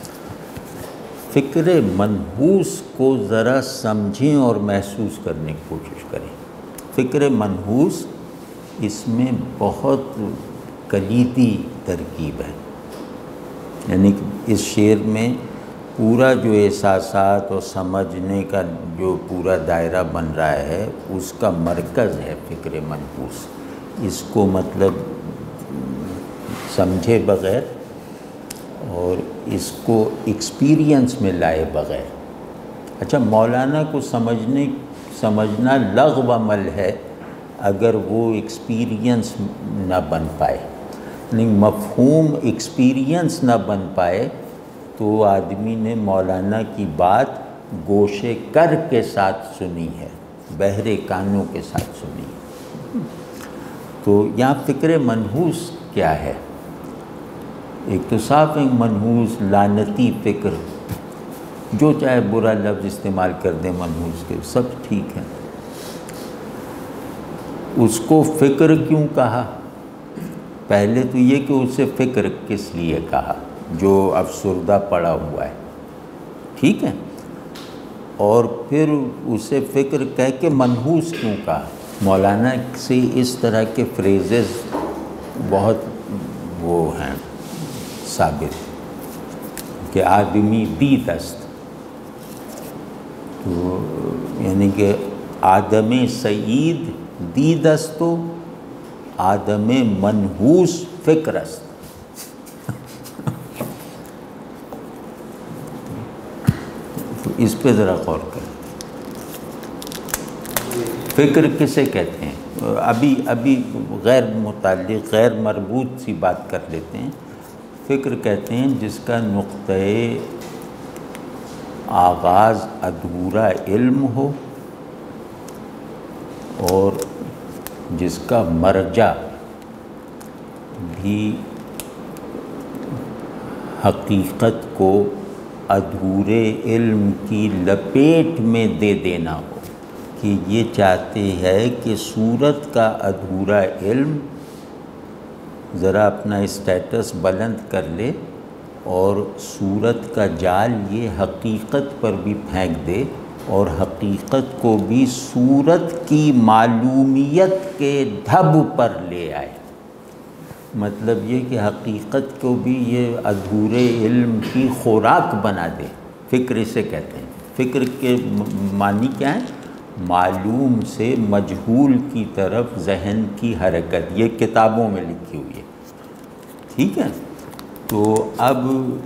فکر منحوس کو ذرا سمجھیں اور محسوس کرنے کی کوشش کریں۔ فکر منحوس اس میں بہت کلیدی ترکیب ہے، یعنی کہ اس شعر میں پورا جو احساسات اور سمجھنے کا جو پورا دائرہ بن رہا ہے اس کا مرکز ہے فکر منحوس۔ اس کو مطلب سمجھے بغیر اور اس کو ایکسپیرینس میں لائے بغیر۔ اچھا مولانا کو سمجھنے سمجھنا لغو عمل ہے اگر وہ ایکسپیرینس نہ بن پائے، یعنی مفہوم ایکسپیرینس نہ بن پائے تو آدمی نے مولانا کی بات گوشے کر کے ساتھ سنی ہے، بہرے کانوں کے ساتھ سنی ہے۔ تو یہاں فکر منحوس کیا ہے؟ ایک تو صاف ایک منحوس لعنتی فکر، جو چاہے برا لفظ استعمال کر دیں منحوس کے، سب ٹھیک ہے۔ اس کو فکر کیوں کہا؟ پہلے تو یہ کہ اسے فکر کس لیے کہا، جو افسردہ پڑا ہوا ہے، ٹھیک ہے؟ اور پھر اسے فکر کہہ کے منحوس کیوں کہا؟ مولانا سے اس طرح کے فریزز بہت وہ ہیں ثابت کہ آدمی دی دست، تو یعنی کہ آدم سعید دی دستو، آدم منحوس فکرست۔ تو اس پہ ذرا غور کریں، فکر کسے کہتے ہیں؟ ابھی ابھی غیر متعلق غیر مربوط سی بات کر لیتے ہیں۔ فکر کہتے ہیں جس کا نقطۂ آغاز ادھورا علم ہو اور جس کا مرجع بھی حقیقت کو ادھورے علم کی لپیٹ میں دے دینا ہو، کہ یہ چاہتے ہیں کہ صورت کا ادھورا علم ذرا اپنا اسٹیٹس بلند کر لے اور صورت کا جال یہ حقیقت پر بھی پھینک دے اور حقیقت کو بھی صورت کی معلومیت کے ڈھب پر لے آئے۔ مطلب یہ کہ حقیقت کو بھی یہ ادھورے علم کی خوراک بنا دے، فکر اسے کہتے ہیں۔ فکر کے معنی کیا ہے؟ معلوم سے مجہول کی طرف ذہن کی حرکت، یہ کتابوں میں لکھی ہوئی ہے، ٹھیک ہے؟ تو اب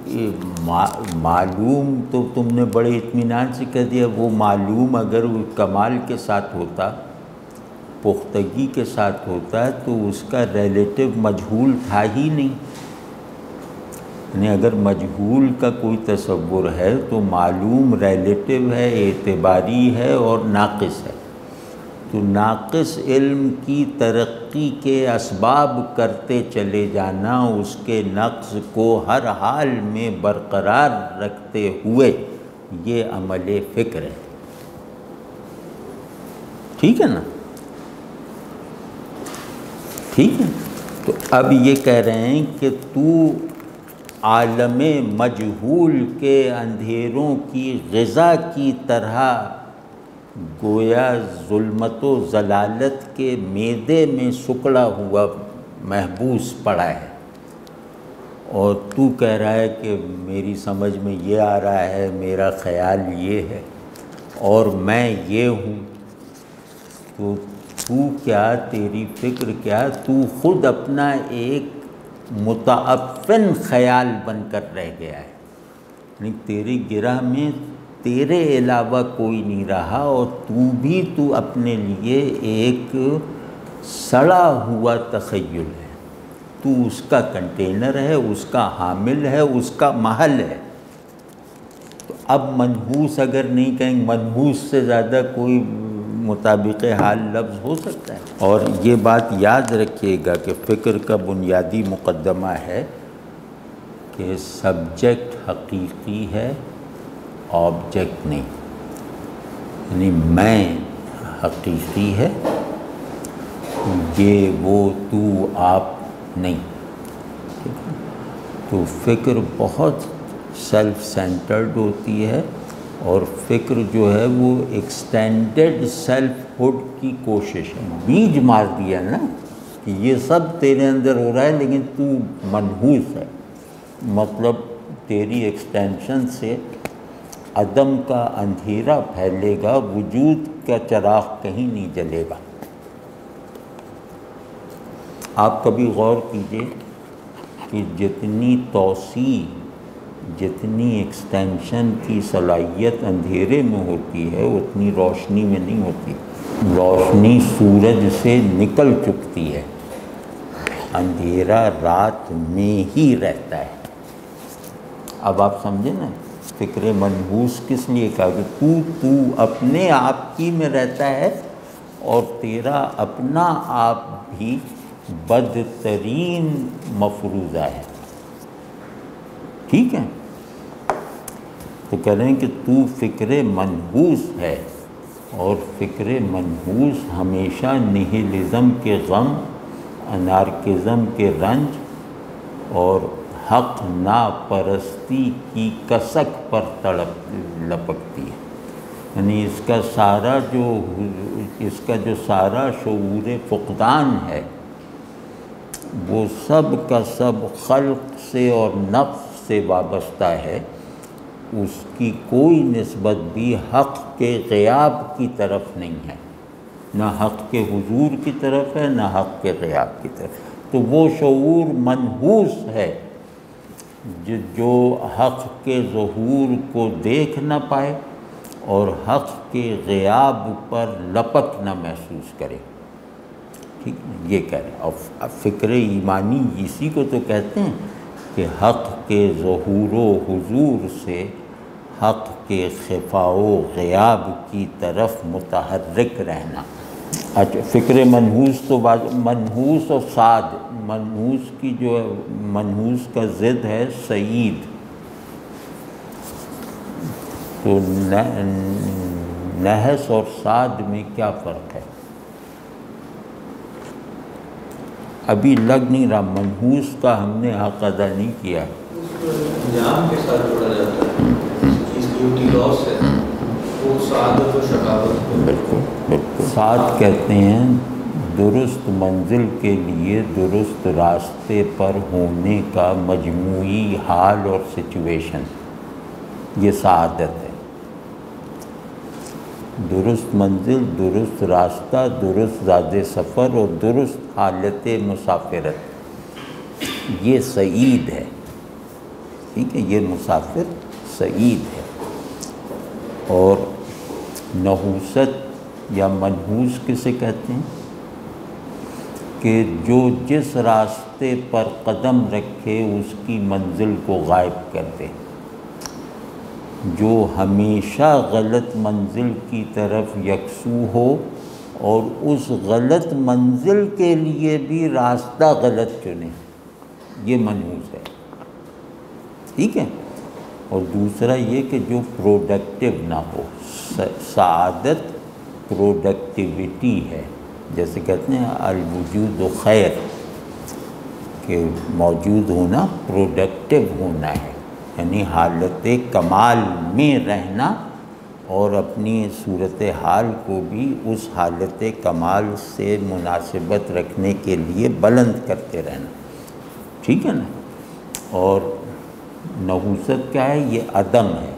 معلوم تو تم نے بڑے اطمینان سے کہہ دیا، وہ معلوم اگر کمال کے ساتھ ہوتا، پختگی کے ساتھ ہوتا ہے تو اس کا ریلیٹیو مجہول تھا ہی نہیں۔ یعنی اگر مجہول کا کوئی تصور ہے تو معلوم ریلیٹیو ہے، اعتباری ہے اور ناقص ہے۔ تو ناقص علم کی ترقی کے اسباب کرتے چلے جانا، اس کے نقص کو ہر حال میں برقرار رکھتے ہوئے، یہ عمل فکر ہے، ٹھیک ہے نا؟ ٹھیک ہے، تو اب یہ کہہ رہے ہیں کہ تو عالم مجہول کے اندھیروں کی غذا کی طرح گویا ظلمت و ضلالت کے میدے میں سکڑا ہوا محبوس پڑا ہے، اور تو کہہ رہا ہے کہ میری سمجھ میں یہ آ رہا ہے، میرا خیال یہ ہے اور میں یہ ہوں۔ تو تو کیا، تیری فکر کیا، تو خود اپنا ایک متعفن خیال بن کر رہ گیا ہے، یعنی تیری گرہ میں تیرے علاوہ کوئی نہیں رہا اور تو بھی تو اپنے لیے ایک سڑا ہوا تخیل ہے، تو اس کا کنٹینر ہے، اس کا حامل ہے، اس کا محل ہے۔ تو اب منحوس اگر نہیں کہیں، منحوس سے زیادہ کوئی مطابق حال لفظ ہو سکتا ہے؟ اور یہ بات یاد رکھیے گا کہ فکر کا بنیادی مقدمہ ہے کہ سبجیکٹ حقیقی ہے، آبجیکٹ نہیں، یعنی میں حقیقی ہے، یہ وہ تو آپ نہیں۔ تو فکر بہت سیلف سینٹرڈ ہوتی ہے، اور فکر جو ہے وہ ایکسٹینڈڈ سیلف ہوڈ کی کوشش ہے۔ بیج مار دیا نا کہ یہ سب تیرے اندر ہو رہا ہے لیکن تو منحوس ہے، مطلب تیری ایکسٹینشن سے عدم کا اندھیرا پھیلے گا، وجود کا چراغ کہیں نہیں جلے گا۔ آپ کبھی غور کیجئے کہ جتنی توسیع، جتنی ایکسٹینشن کی صلاحیت اندھیرے میں ہوتی ہے اتنی روشنی میں نہیں ہوتی۔ روشنی سورج سے نکل چکتی ہے، اندھیرا رات میں ہی رہتا ہے۔ اب آپ سمجھیں نا، فکر منحوس کس لیے کہا کہ تو تو اپنے آپ کی میں رہتا ہے، اور تیرا اپنا آپ بھی بدترین مفروضہ ہے، ٹھیک ہے؟ تو کہہ رہے ہیں کہ تو فکر منحوس ہے، اور فکر منحوس ہمیشہ نہیلزم کے غم، انارکزم کے رنج اور حق ناپرستی کی کسک پر تڑپ لپکتی ہے۔ یعنی اس کا سارا جو اس کا جو سارا شعور فقدان ہے وہ سب کا سب خلق سے اور نفس سے وابستہ ہے، اس کی کوئی نسبت بھی حق کے غیاب کی طرف نہیں ہے، نہ حق کے حضور کی طرف ہے نہ حق کے غیاب کی طرف۔ تو وہ شعور منحوس ہے جو حق کے ظہور کو دیکھ نہ پائے اور حق کے غیاب پر لپک نہ محسوس کرے، ٹھیک ہے؟ یہ کہہ رہے ہیں۔ اور فکر ایمانی اسی کو تو کہتے ہیں کہ حق کے ظہور و حضور سے حق کے خفا و غیاب کی طرف متحرک رہنا۔ اچھا، فکر منحوس تو منحوس اور سعد، منحوس کی جو منحوس کا ضد ہے سعید۔ تو نحس اور سعد میں کیا فرق ہے؟ ابھی لگ نہیں رہا، منحوس کا ہم نے حق ادا نہیں کیا۔ انجام کے ساتھ جوڑا جاتا ہے، اس کی کی لاس ہے وہ سعادت و شقاوت کو۔ بالکل بالکل۔ سعادت کہتے ہیں درست منزل کے لیے درست راستے پر ہونے کا مجموعی حال اور سچویشن، یہ سعادت ہے۔ درست منزل، درست راستہ، درست زاد سفر اور درست حالت مسافرت، یہ سعید ہے، ٹھیک ہے؟ یہ مسافر سعید ہے۔ اور نحوست یا منحوس کسے کہتے ہیں؟ کہ جو جس راستے پر قدم رکھے اس کی منزل کو غائب کر دے، جو ہمیشہ غلط منزل کی طرف یکسو ہو اور اس غلط منزل کے لیے بھی راستہ غلط چنے، یہ منحوس ہے، ٹھیک ہے؟ اور دوسرا یہ کہ جو پروڈکٹیو نہ ہو۔ سعادت پروڈکٹیوٹی ہے، جیسے کہتے ہیں الوجود خیر، کہ موجود ہونا پروڈکٹیو ہونا ہے، یعنی حالت کمال میں رہنا اور اپنی صورتحال کو بھی اس حالت کمال سے مناسبت رکھنے کے لیے بلند کرتے رہنا، ٹھیک ہے نا؟ اور نحوست کیا ہے؟ یہ عدم ہے،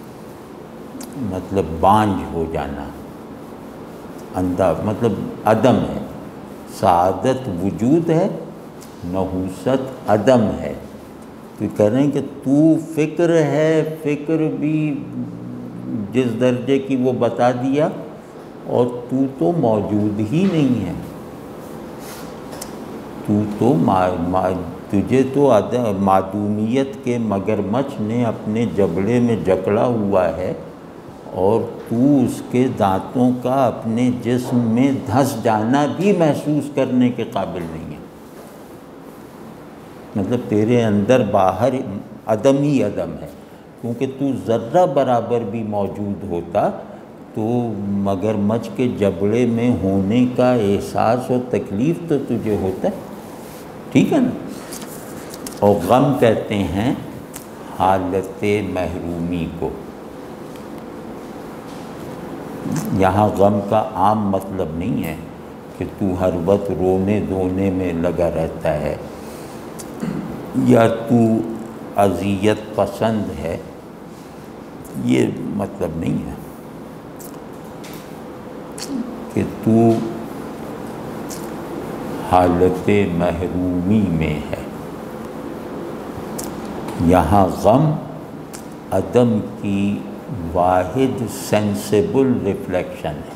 مطلب بانجھ ہو جانا، اندھا مطلب عدم ہے۔ سعادت وجود ہے، نحوست عدم ہے۔ تو کہہ رہے ہیں کہ تو فکر ہے، فکر بھی جس درجے کی وہ بتا دیا، اور تو تو موجود ہی نہیں ہے، تو تو تجھے تو معدومیت کے مگرمچھ نے اپنے جبڑے میں جکڑا ہوا ہے، اور تو اس کے دانتوں کا اپنے جسم میں دھنس جانا بھی محسوس کرنے کے قابل نہیں ہے۔ مطلب تیرے اندر باہر عدم ہی عدم ہے، کیونکہ تو ذرہ برابر بھی موجود ہوتا تو مگرمچھ کے جبڑے میں ہونے کا احساس اور تکلیف تو تجھے ہوتا ہے، ٹھیک ہے نا۔ اور غم کہتے ہیں حالت محرومی کو۔ یہاں غم کا عام مطلب نہیں ہے کہ تو ہر وقت رونے دھونے میں لگا رہتا ہے، یا تو اذیت پسند ہے، یہ مطلب نہیں ہے کہ تو حالت محرومی میں ہے۔ یہاں غم عدم کی واحد سینسیبل ریفلیکشن ہے،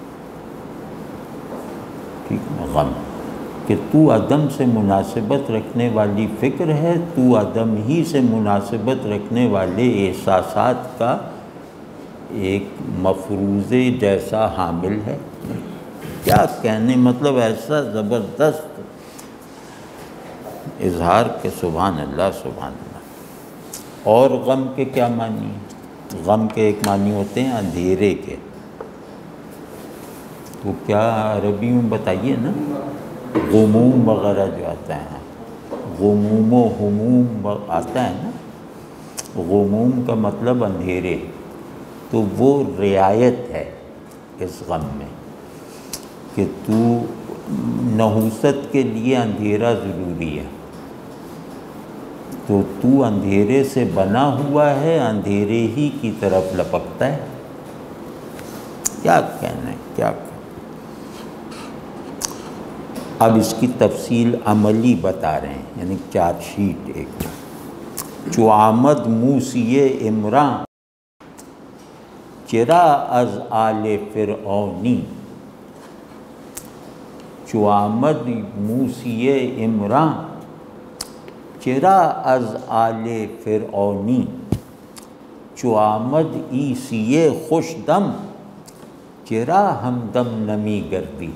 ٹھیک ہے، غم کہ تو عدم سے مناسبت رکھنے والی فکر ہے، تو عدم ہی سے مناسبت رکھنے والے احساسات کا ایک مفروضے جیسا حامل ہے۔ کیا کہنے، مطلب ایسا زبردست اظہار کہ سبحان اللہ سبحان اللہ۔ اور غم کے کیا معنی ہیں؟ غم کے ایک معنی ہوتے ہیں اندھیرے کے، تو کیا عربی میں بتائیے نا، غموم وغیرہ جو آتا ہے، غموم و ہموم آتا ہے نا، غموم کا مطلب اندھیرے، تو وہ رعایت ہے اس غم میں کہ تو نحوست کے لیے اندھیرا ضروری ہے، تو تو اندھیرے سے بنا ہوا ہے، اندھیرے ہی کی طرف لپکتا ہے۔ کیا کہنا ہے، کیا کہنا۔ اب اس کی تفصیل عملی بتا رہے ہیں، یعنی چارٹ شیٹ ایک، چو آمد موسی عمراں چرا از آل فرعونی، چو آمد موسی عمراں چرا از آل فرعونی، چو آمد عیسی خوش دم چرا ہمدم نمی گردی۔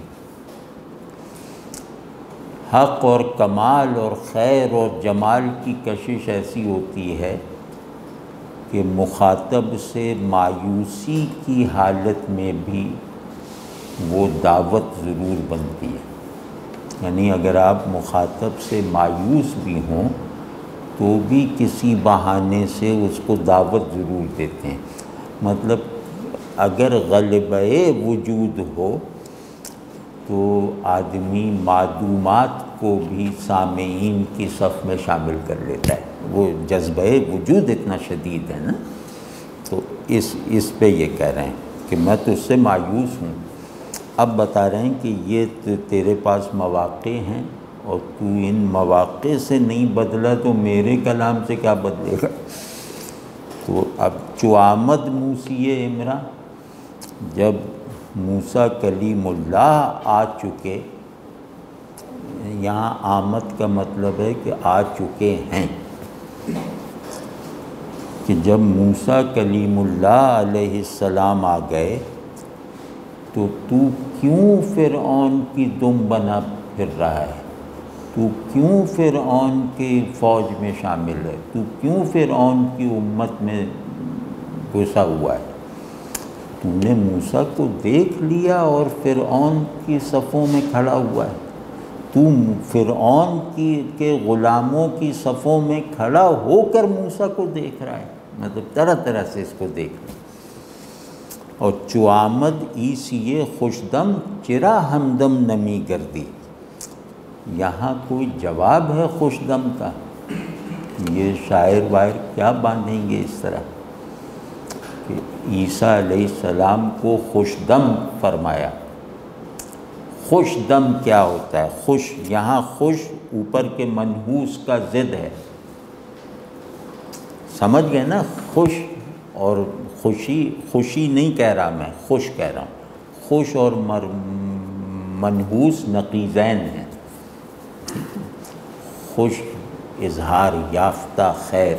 حق اور کمال اور خیر اور جمال کی کشش ایسی ہوتی ہے کہ مخاطب سے مایوسی کی حالت میں بھی وہ دعوت ضرور بنتی ہے، یعنی اگر آپ مخاطب سے مایوس بھی ہوں تو بھی کسی بہانے سے اس کو دعوت ضرور دیتے ہیں۔ مطلب اگر غلبہ وجود ہو تو آدمی معدومات کو بھی سامعین کی صف میں شامل کر لیتا ہے، وہ جذبہ وجود اتنا شدید ہے نا۔ تو اس اس پہ یہ کہہ رہے ہیں کہ میں تو اس سے مایوس ہوں۔ اب بتا رہے ہیں کہ یہ تیرے پاس مواقع ہیں اور تو ان مواقع سے نہیں بدلا تو میرے کلام سے کیا بدلے گا۔ تو اب چو آمد موسی عمراں، جب موسیٰ کلیم اللہ آ چکے، یہاں آمد کا مطلب ہے کہ آ چکے ہیں، کہ جب موسیٰ کلیم اللہ علیہ السلام آ گئے تو تو کیوں فرعون کی دم بنا پھر رہا ہے، تو کیوں فرعون کی فوج میں شامل ہے، تو کیوں فرعون کی امت میں گھسا ہوا ہے۔ تو نے موسیٰ کو دیکھ لیا اور فرعون کی صفوں میں کھڑا ہوا ہے، تو فرعون کی کے غلاموں کی صفوں میں کھڑا ہو کر موسیٰ کو دیکھ رہا ہے، مطلب طرح طرح سے اس کو دیکھ رہا ہے۔ اور چو آمد عیسی خوش دم چرا ہمدم نمی گردی، یہاں کوئی جواب ہے خوش دم کا؟ یہ شاعر واعر کیا باندھیں گے اس طرح کہ عیسیٰ علیہ السلام کو خوش دم فرمایا۔ خوش دم کیا ہوتا ہے؟ خوش، یہاں خوش اوپر کے منحوس کا ضد ہے، سمجھ گئے نا؟ خوش اور خوشی خوشی نہیں کہہ رہا میں، خوش کہہ رہا ہوں، خوش اور مر منحوس نقیضین ہیں، خوش اظہار یافتہ خیر،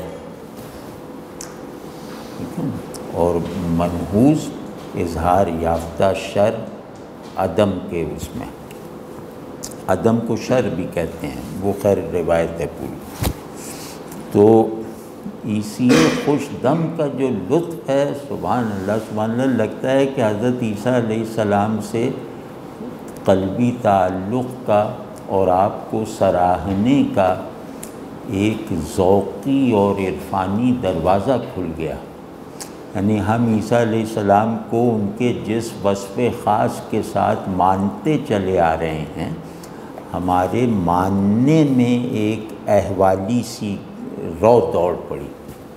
ٹھیک ہے، اور منحوس اظہار یافتہ شر، عدم کے اس میں، عدم کو شر بھی کہتے ہیں، وہ خیر روایت ہے پوری۔ تو اسی خوش دم کا جو لطف ہے، سبحان اللہ سبحان اللہ، لگتا ہے کہ حضرت عیسیٰ علیہ السلام سے قلبی تعلق کا اور آپ کو سراہنے کا ایک ذوقی اور عرفانی دروازہ کھل گیا۔ یعنی ہم عیسیٰ علیہ السلام کو ان کے جس وصف خاص کے ساتھ مانتے چلے آ رہے ہیں، ہمارے ماننے میں ایک احوالی سی رو دوڑ پڑی۔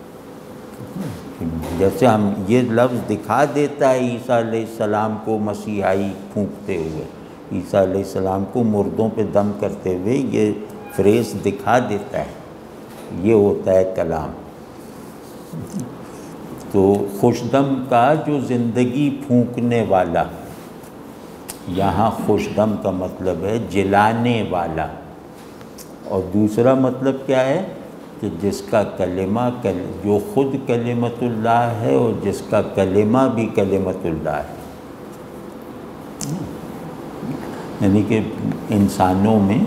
جیسے ہم یہ لفظ دکھا دیتا ہے عیسیٰ علیہ السلام کو مسیحائی پھونکتے ہوئے، عیسیٰ علیہ السلام کو مردوں پہ دم کرتے ہوئے، یہ فریز دکھا دیتا ہے، یہ ہوتا ہے کلام۔ تو خوش دم کا جو زندگی پھونکنے والا، یہاں خوش دم کا مطلب ہے جلانے والا، اور دوسرا مطلب کیا ہے کہ جس کا کلمہ جو خود کلمت اللہ ہے اور جس کا کلمہ بھی کلمت اللہ ہے۔ یعنی کہ انسانوں میں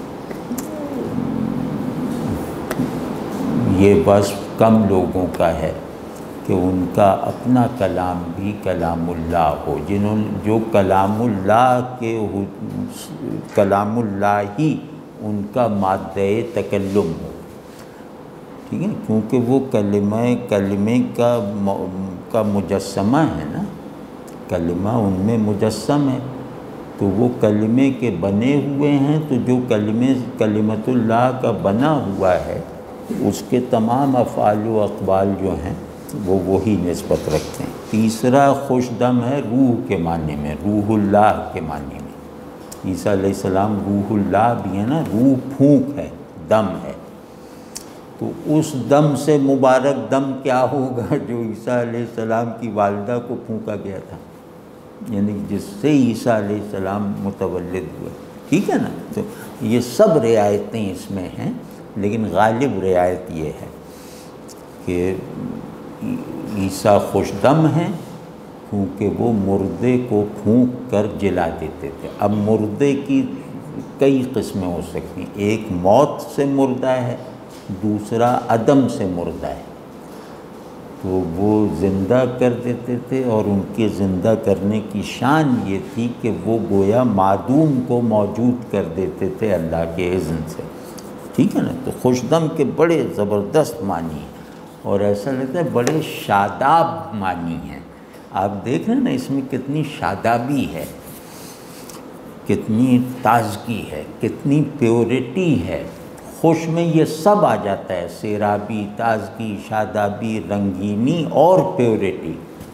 یہ وصف کم لوگوں کا ہے کہ ان کا اپنا کلام بھی کلام اللہ ہو، جنہوں جو کلام اللہ کے کلام اللہ ہی ان کا مادہ تکلم ہو، ٹھیک ہے، کیونکہ وہ کلمہ کلمے کا کا مجسمہ ہے نا، کلمہ ان میں مجسم ہے، تو وہ کلمے کے بنے ہوئے ہیں، تو جو کلمے کلمت اللہ کا بنا ہوا ہے اس کے تمام افعال و اقوال جو ہیں وہ وہی نسبت رکھتے ہیں۔ تیسرا خوش دم ہے روح کے معنی میں، روح اللہ کے معنی میں، عیسیٰ علیہ السلام روح اللہ بھی ہے نا، روح پھونک ہے، دم ہے، تو اس دم سے مبارک دم کیا ہوگا جو عیسیٰ علیہ السلام کی والدہ کو پھونکا گیا تھا، یعنی جس سے عیسیٰ علیہ السلام متولد ہوئے، ٹھیک ہے نا۔ تو یہ سب رعایتیں اس میں ہیں، لیکن غالب رعایت یہ ہے کہ عیسیٰ خوش دم ہیں کیونکہ وہ مردے کو پھونک کر جلا دیتے تھے۔ اب مردے کی کئی قسمیں ہو سکتی ہیں، ایک موت سے مردہ ہے، دوسرا عدم سے مردہ ہے، تو وہ زندہ کر دیتے تھے، اور ان کے زندہ کرنے کی شان یہ تھی کہ وہ گویا معدوم کو موجود کر دیتے تھے اللہ کے اذن سے، ٹھیک ہے نا۔ تو خوش دم کے بڑے زبردست معنی ہیں، اور ایسا لگتا ہے بڑے شاداب معنی ہیں۔ آپ دیکھ رہے ہیں نا اس میں کتنی شادابی ہے، کتنی تازگی ہے، کتنی پیورٹی ہے۔ خوش میں یہ سب آ جاتا ہے، سیرابی، تازگی، شادابی، رنگینی اور پیورٹی۔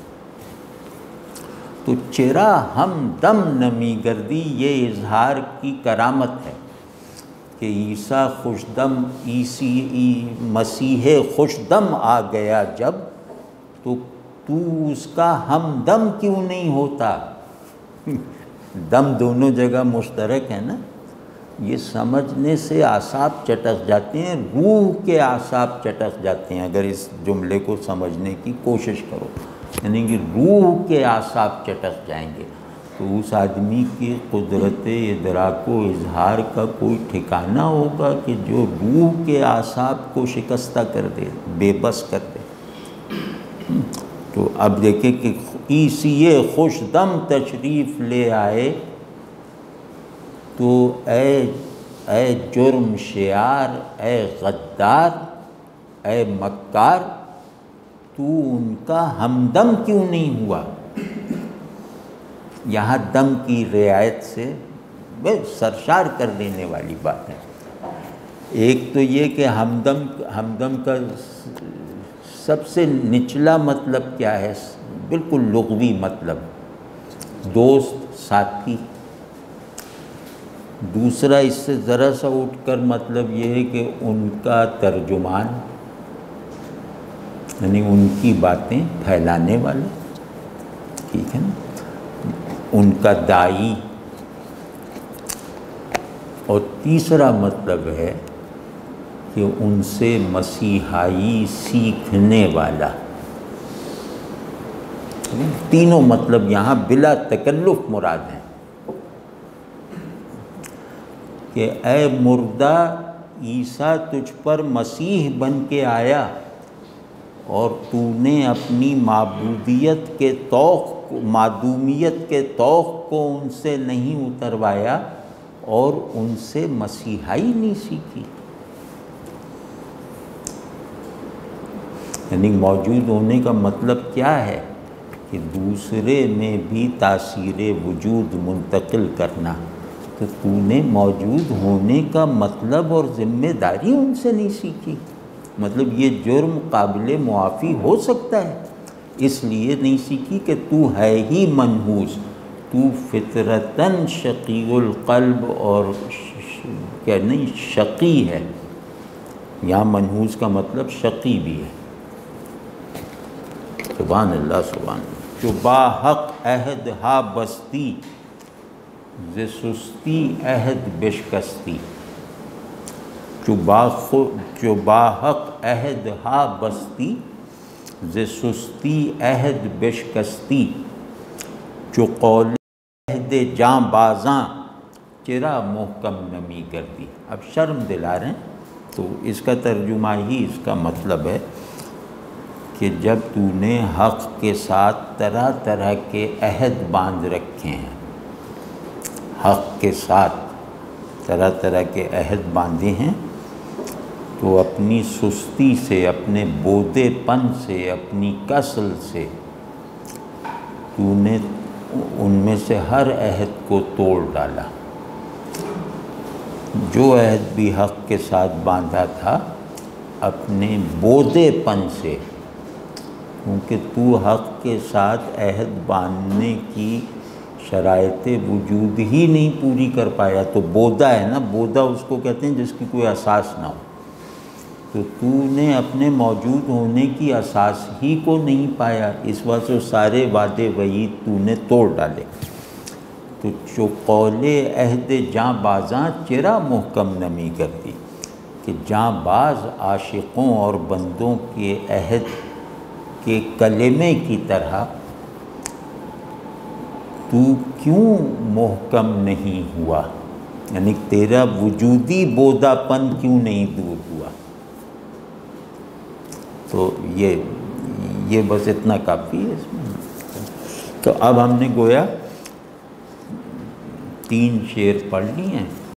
تو چرا ہم دم نمی گردی، یہ اظہار کی کرامت ہے کہ عیسیٰ خوش دم، عیسی مسیح خوش دم آ گیا جب، تو تو اس کا ہمدم کیوں نہیں ہوتا؟ دم دونوں جگہ مشترک ہے نا، یہ سمجھنے سے اعصاب چٹک جاتے ہیں، روح کے اعصاب چٹک جاتے ہیں اگر اس جملے کو سمجھنے کی کوشش کرو، یعنی کہ روح کے اعصاب چٹک جائیں گے، تو اس آدمی کی قدرت ادراک و اظہار کا کوئی ٹھکانہ ہوگا کہ جو روح کے اعصاب کو شکستہ کر دے، بے بس کر دے۔ تو اب دیکھیں کہ عیسی خوش دم تشریف لے آئے، تو اے اے جرم شیار، اے غدار، اے مکار، تو ان کا ہمدم کیوں نہیں ہوا؟ یہاں دم کی رعایت سے سرشار کر دینے والی بات ہے۔ ایک تو یہ کہ ہمدم ہمدم کا سب سے نچلا مطلب کیا ہے؟ بالکل لغوی مطلب دوست، ساتھی۔ دوسرا اس سے ذرا سا اٹھ کر مطلب یہ ہے کہ ان کا ترجمان، یعنی ان کی باتیں پھیلانے والا، ٹھیک ہے نا، ان کا داعی۔ اور تیسرا مطلب ہے کہ ان سے مسیحائی سیکھنے والا۔ تینوں مطلب یہاں بلا تکلف مراد ہیں کہ اے مردہ، عیسیٰ تجھ پر مسیح بن کے آیا اور تو نے اپنی معبودیت کے طوق معدومیت کے طوق کو ان سے نہیں اتروایا اور ان سے مسیحائی نہیں سیکھی۔ یعنی موجود ہونے کا مطلب کیا ہے کہ دوسرے میں بھی تاثیر وجود منتقل کرنا۔ تو تو نے موجود ہونے کا مطلب اور ذمہ داری ان سے نہیں سیکھی، مطلب یہ جرم قابل معافی ہو سکتا ہے، اس لیے نہیں سیکھی کہ تو ہے ہی منحوس، تو فطرتاً شقی القلب اور کیا نہیں شقی ہے۔ یہاں منحوس کا مطلب شقی بھی ہے۔ سبحان اللہ سبحان اللہ۔ جو با حق عہد ہا بستی ز سستی عہد بشکستی، جو با جو با حق عہد ہا بستی ز سستی عہد بشکستی، جو قول عہد جاں بازاں چرا محکم نمی کردی۔ اب شرم دلا رہے ہیں تو اس کا ترجمہ ہی اس کا مطلب ہے کہ جب تو نے حق کے ساتھ طرح طرح کے عہد باندھ رکھے ہیں، حق کے ساتھ طرح طرح کے عہد باندھے ہیں، تو اپنی سستی سے، اپنے بودے پن سے، اپنی کسل سے تو نے ان میں سے ہر عہد کو توڑ ڈالا۔ جو عہد بھی حق کے ساتھ باندھا تھا اپنے بودے پن سے، کیونکہ تو حق کے ساتھ عہد باندھنے کی شرائط وجود ہی نہیں پوری کر پایا، تو بودا ہے نا، بودا اس کو کہتے ہیں جس کی کوئی اساس نہ ہو، تو تو نے اپنے موجود ہونے کی اساس ہی کو نہیں پایا، اس وجہ سے سارے وعدے وعید تو نے توڑ ڈالے۔ تو جو قول عہد جاں بازاں چرا محکم نمی کرتی، کہ جاں باز عاشقوں اور بندوں کے عہد کے کلمے کی طرح تو کیوں محکم نہیں ہوا، یعنی تیرا وجودی بودا پن کیوں نہیں دور ہوا۔ تو یہ یہ بس اتنا کافی ہے اس میں۔ تو اب ہم نے گویا تین شعر پڑھ لی ہیں۔